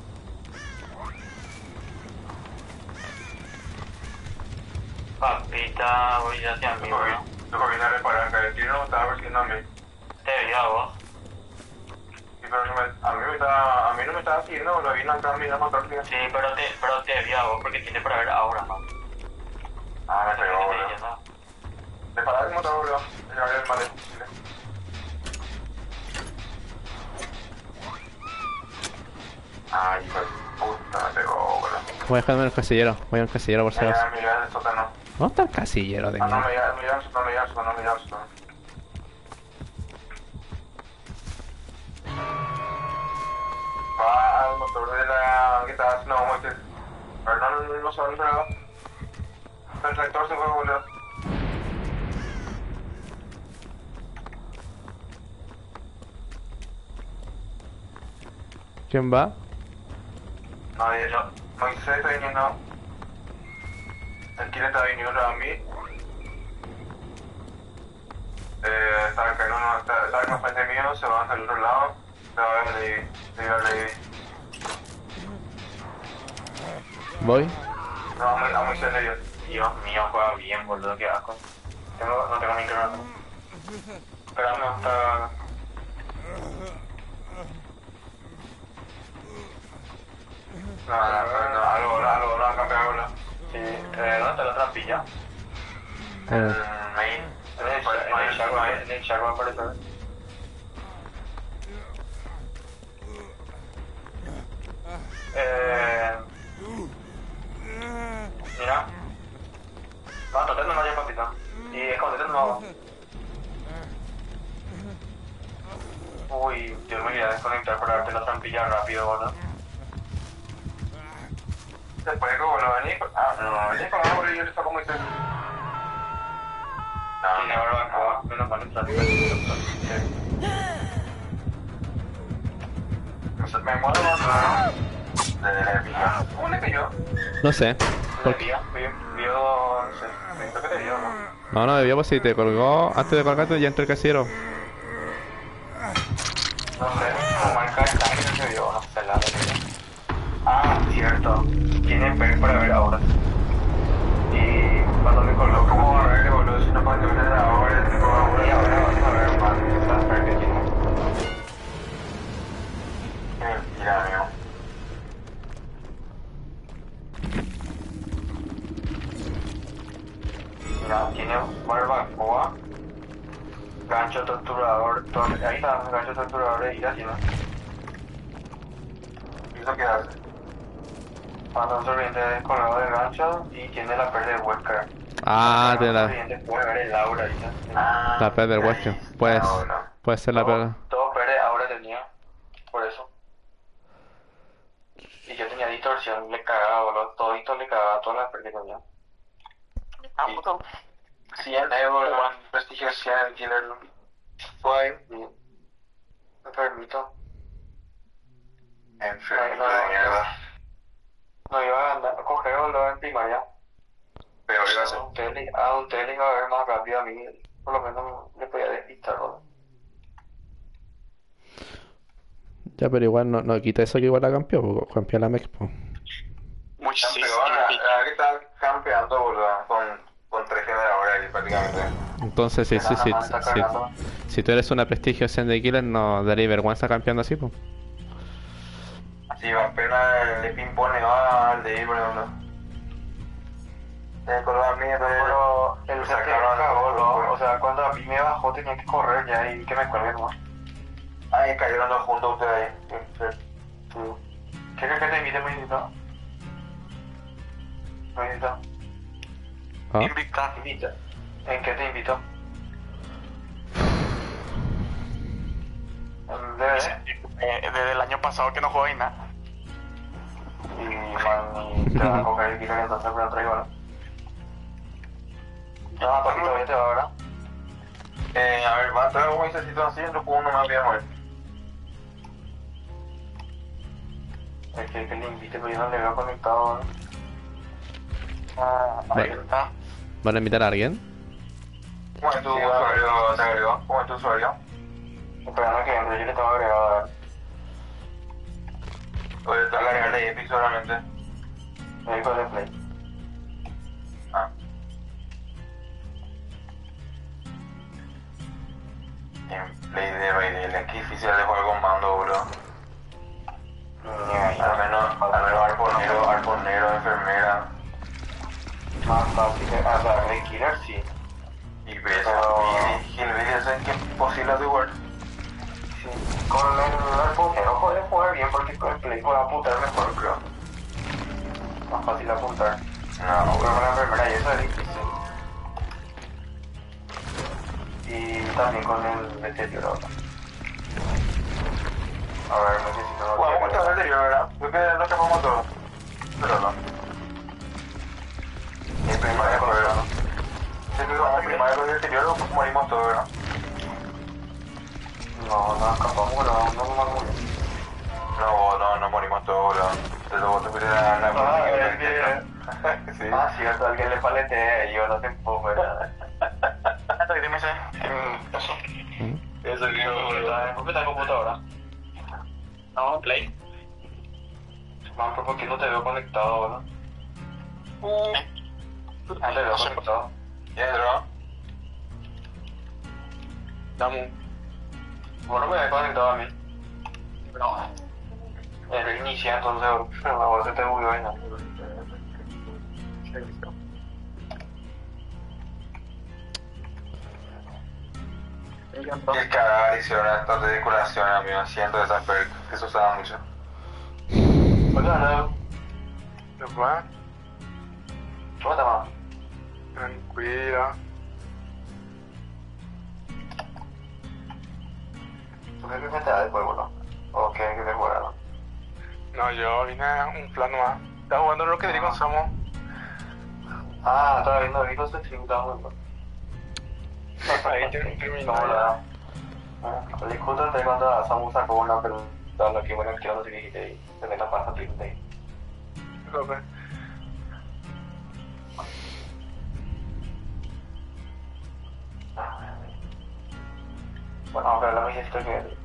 Papita, voy hacia mí, Yo ¿no? yo vine a reparar acá. El kill no me estaba persiguiendo a mí. Te vi a vos. Sí, pero no me, a mí me estaba, a mí no me estaba siguiendo, boludo. Vino acá a mí a matar, tío. Sí, pero te, pero te vi a vos porque tiene para ver ahora, ¿no? Ah, me No sé qué pegó, te estoy boludo. diciendo. Reparar el motor, boludo. Ya ver el mal. Ay, hijo de puta, me pegó, boludo. Voy a dejarme en el casillero. Voy al casillero por si Ya, acaso. ya, me lleva del sótano. ¿Dónde está el casillero de Ah, no, mierda? me lleva, me lleva al sótano, me lleva al sótano, me lleva al sótano. Va al motor de la que estaba haciendo como este. A ver, no, no, no, no se va a entrar. El tractor se fue, boludo. ¿Quién va? Nadie, yo. Moisés está viniendo. El killer está viniendo a mí. Eh, está acá en uno, está, está acá frente mío, se va hacia el otro lado. Se va a ver Lady, se va a ver Lady. Voy. No, muy, a muy serio. Dios mío, juega bien, boludo, qué asco. Tengo, no tengo micrófono. Espérame hasta... No, no, no, no, algo, algo, no, acá pega bola. Sí, eh, ¿dónde está la trampilla? Eh, Main. En el, en el chat va- en el chat va a aparecer. Eh... Mira. Mátate nomás ya, papito. Y escondete nomás. Uy, yo me voy a desconectar para darte la trampilla rápido, boludo. Después que bueno, vení, ah, no, vení con algo y yo le saco muy serio. Tiene barbacoa, menos mal entrar. Me muero más. Le pilló. ¿Cómo le pilló? no sé. ¿Por qué? Vio, vio, no sé, me dijo que te vio, ¿no? No, no debió, pues si te colgó. Antes de colgarte ya entró el casillero. No sé, como marca de sangre no se vio, no sé, la verdad. Ah, cierto. Tiene ver para ver ahora. Y cuando me colgó, ¿Cómo va a como ver, boludo? Si no puedes ver ahora, tipo ahora. y ahora vamos a ver más esa ver que tiene. Mentira, amigo. Mira, tiene barbacoa, gancho torturador, tor ahí está, gancho torturador de ira tiene. ¿Y eso qué hace? Manda un sorbiente descolgado de gancho y tiene la pérdida de Wesker. Ah, tiene la, Puede ver el aura, ¿viste? Ah, la P del Wesker. Pues, no, no. puede ser la Todo, P. todo verde ahora tenía, por eso. Y yo tenía distorsión, le cagaba, boludo, todito le cagaba todas las verdes que tenía. Ah, puto. cien euros, prestigio cien el killer. Fue Bien. Enfermito. enfermito de mierda. No iba a andar a coger boludo en primaria. Pero iba a ser. A un tele, a un tele iba a ver más rápido a mí, por lo menos le podía despistar, boludo. Ya, pero igual no, no quita eso que igual la campeó, po, campeó la M E X, po. Muchísimo. Ahora que está campeando, boludo, con, con tres generadores ahí prácticamente. Entonces, sí, sí, sí, Está sí, cargando. si tú eres una prestigio cien de Killer, no daría vergüenza campeando así, pues. Si va apenas le pimponeó al de ir, por ejemplo. Se colgó a mí, Pero pero el se te cagó, ¿no? O sea, cuando a mí me bajó tenía que correr ya y que me cuelgue nomás. ahí cayeron dos juntos ustedes ahí. Sí. ¿Qué crees que te invite, Moisito? Moisito. ¿Ah? Invita. Invita. ¿En qué te invito? Eh, desde el año pasado que no juego y nada. Y man, y te van a coger el killer entonces me lo traigo, ¿no? No, Paquito, todavía te va ahora. Eh, a ver, va a entrar un necesito así, no puedo uno más bien, güey. Es que, que le invite, pero yo no le veo conectado, ¿no? Ah, ahí Bueno. está. ¿Van a invitar a alguien? ¿Cómo es tu usuario? ¿Te agregó? ¿Cómo es tu usuario? Esperando que entre, yo le tengo agregado a ver. Oye, te voy a agregar de Epic solamente. Me dijo de play. Ah. Gameplay de Raidel, qué difícil de jugar con mando, bro. Ni ahí. Al menos, al menos arponero, arponero, enfermera. Más fácil que hacer de killer, sí. Y ves, y Gilbert es que es imposible de jugar. Sí. Con el arponero puedes jugar bien porque con el play puedes apuntar mejor, creo. Más fácil apuntar. No, Pero con la enfermera y eso es difícil. Y también con el deterioro. A ver, necesito... jugamos mucho el anterior, ¿verdad? Creo que no escapamos todos. Pero no. El primaria con el ¿no? Si que jugamos primaria con el anterior, pues morimos todos, ¿verdad? No, no escapamos, pero no nos vamos bien. No, no, no morimos todos, bro. Pero luego te fuiste a la Ah, música. es que... Sí. Ah, cierto, alguien le paletea y yo no te empujo, ¿verdad? Dime ese. Eso. Eso es que boludo. ¿Por qué está en computadora? No, play. Man, ¿por qué no te veo conectado, verdad? Antes lo conectado. Dentro. Dame. Vos no me habías conectado a mí. No. El inicia entonces, pero la voz se te bugueó y no. Y cagar hicieron esta ridiculación, amigo. Siento esas perks que se usaban mucho. Hola, no. Después, ¿Cómo te llamas? tranquila. ¿Tú qué te metes del juego, no? ¿O qué quieres jugar, no? No, yo vine a un plano más. Estaba jugando Rocket League con Samu. Ah, estaba viendo Rico su stream, estaba jugando. Ahí ter- terminó. ¿Cómo la? Ah, discuto entre cuando Samu sacó una pregunta, lo que bueno, quiero decir dijiste y te metas para salir de ahí. Ok. Bueno, vamos a ver la misma historia que...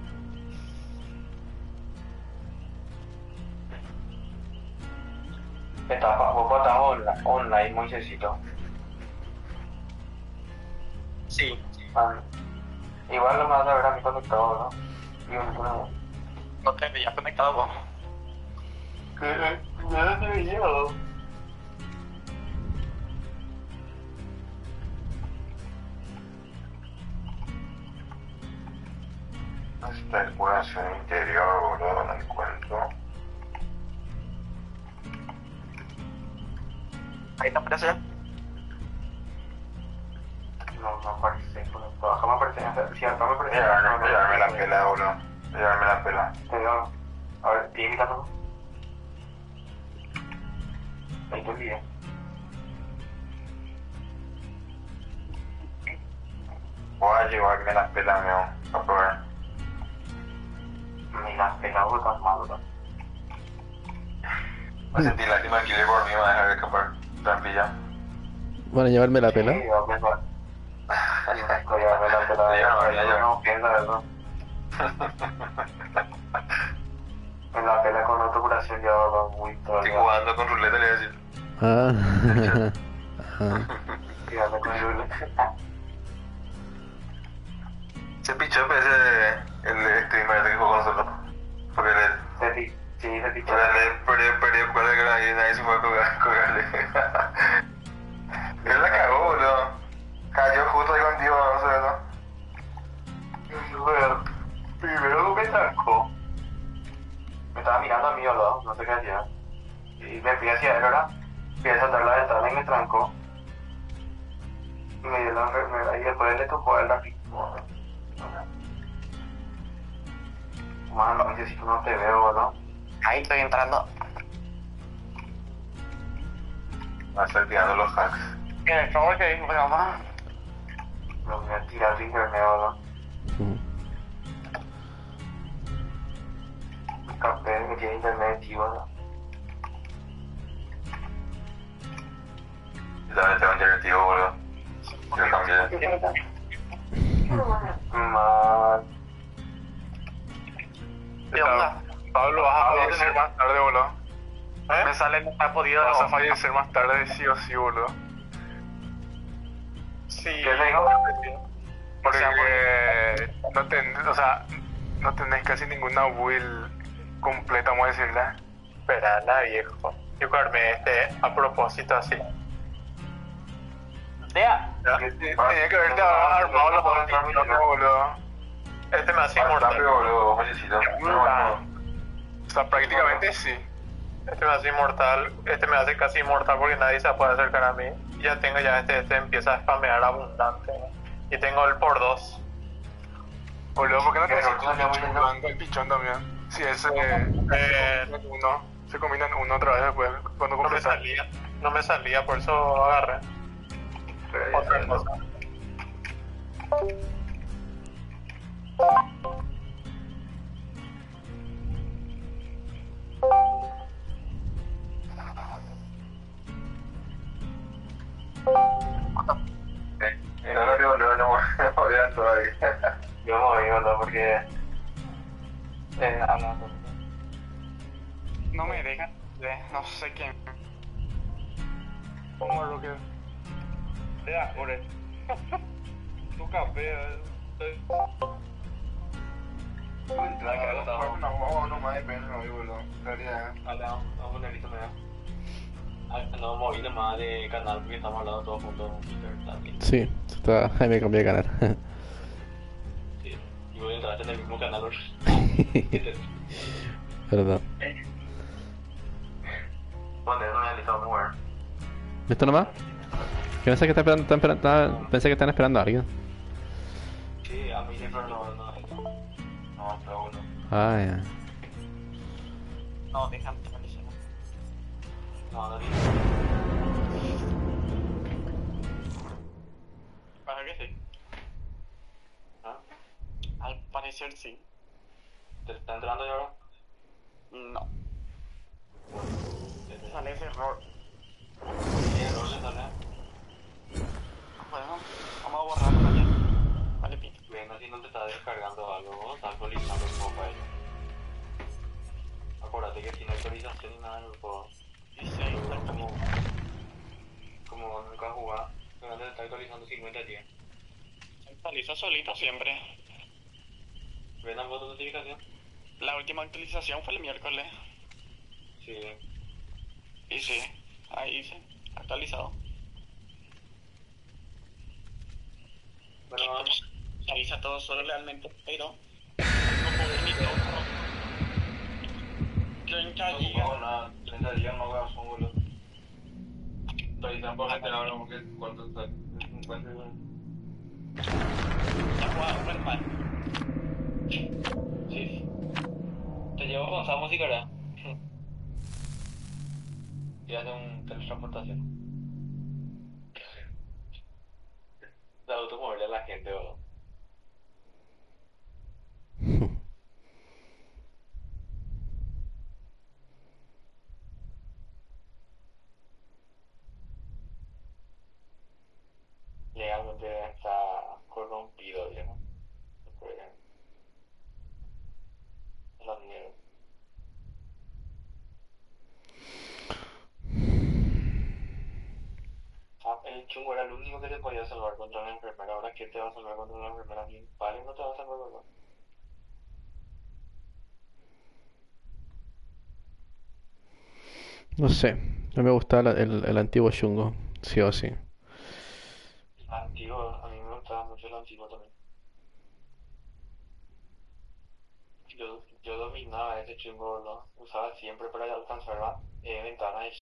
Etapa, vos estás online, online, Moisésito. Sí. Ah, igual lo vas a ver a mi conectado, ¿no? Y un, una... No te veías conectado vos. ¿Qué? Ya te veía. Esta exploración interior, boludo, no encuentro. Ahí te aparece. No, no aparece, conectado. Jamás aparece, si acá me aparece... Llevarme, llevarme la pela, boludo. Llevarme la pela. Te digo, a ver, tímidalo. Ahí te olvidé. Voy a llevarme la pela, amigo. A probar. Ni las pelas tan malo, ¿no? Me sentí lástima que le por mí me va a dejar de escapar. Trampilla. Bueno, llevarme la pela. Sí, va a pensar. Voy a ver la pela. Ya no, ya, ya. No, piensa eso. En la pela con otra curación ya va muy Estoy todavía. jugando con ruleta, le voy a decir. Ah. Ajá. Tirando con Yule. Se pichó ese el streamer que jugó con nosotros. Porque le, Se ti, sí, se ti. porque le perdió, perdió cuál era y nadie se fue a colgar- colgarle. Él la cagó, boludo. Cayó justo ahí contigo, no sé, ¿no? Bueno, primero me trancó. Me estaba mirando a mí al lado, no sé qué hacía. Y me fui hacia él, ¿verdad? Fui a saltar la ventana y me trancó. Y me dio la enfermedad y después le tocó a él la pico. Mano, necesito no te veo, ¿no? Ahí estoy entrando. Va a estar tirando los hacks. ¿Qué es todo que dijo mamá? Me voy a tirar de internet, ¿no? Mm. Capé, me tiene internet, tío, ¿no? Yo también tengo un directivo, boludo. Yo también. Mal. ¿Qué onda? Pablo, vas a fallecer más tarde, boludo. Me sale no está podido. Vas a fallecer más tarde, sí o sí, boludo. Sí. ¿Qué le digo? Porque no ten, o sea, no tenés casi ninguna build completa, vamos a decirle. Espera, la viejo. Yo armé este a propósito así. Vea. Tenía que haberte armado los dos niños, ¿no, boludo? Este me hace Rápido, inmortal. boludo, necesito. O sea, prácticamente sí. Este me hace inmortal. Este me hace casi inmortal porque nadie se puede acercar a mí. Y ya tengo ya este, este empieza a spamear abundante. Y tengo el por dos. Boludo, ¿por qué no te Pero haces no un le voy pichón a- blanco el pichón también? Si ese Eh, uno, se combinan uno otra vez después, cuando no me completas. salía. No me salía, por eso agarré. Otra cosa. No, no, no, no, no, no voy a todavía. Yo me voy, ¿no? Porque... Eh, hablando. No me dejan. No sé quién. Como lo que... Te das por eso. Tu café, estoy... No, no, no más de pena, no, boludo. En realidad. Vamos a poner listo, me da. No moví más de canal porque estamos hablando todos juntos. Sí, está, ahí me cambié de canal. Sí, y voy a entrar en el mismo canal. Perdón. Poner, no me ha listado mover. ¿Listo nomás? Que pensé que, está esperando, están esperando- estaba- pensé que están esperando a alguien. Sí, a mí siempre no, no, no, pero bueno. Ah, ya. No, déjame finalizar. No, no, Para que sí. ¿Ah? Al parecer sí. ¿Te está entrando ya ahora? No. Sale ese error. Sí, error le sale. Bueno, vamos a borrarlo mañana. Vale, pito. Venga, si no te está descargando algo, vos estás actualizando el juego para ello. Acuérdate que sin actualización ni nada en el juego. Y sí, Es como, como nunca jugás, pero antes está actualizando cincuenta días. se actualiza solito siempre. ¿Ven algo de notificación? La última actualización fue el miércoles. Sí. Y sí, ahí dice, actualizado. Bueno, Se avisa todo solo realmente, pero no puedo ni todo. treinta no gigas. jugamos nada, treinta días no hagas un boludo. Actualizan por gente ahora como que cuánto está, cincuenta y uno. Ya jugaba súper mal. Sí, sí. Te llevo con esa música, ¿verdad? Y hace un teletransportación. De automoverle a la gente, boludo. Legalmente está corrompido, viejo. Después de la mierda. Ah, el chungo era el único que te podía salvar contra la enfermera. Ahora, ¿quién te va a salvar contra la enfermera? Ni vale, no te va a salvar, ¿verdad? No sé. No me gustaba la- el, el antiguo Shungo. Sí o sí. El antiguo, a mí me gustaba mucho el antiguo también. Yo, yo dominaba ese chungo, ¿no? Usaba siempre para alcanzar eh, ventanas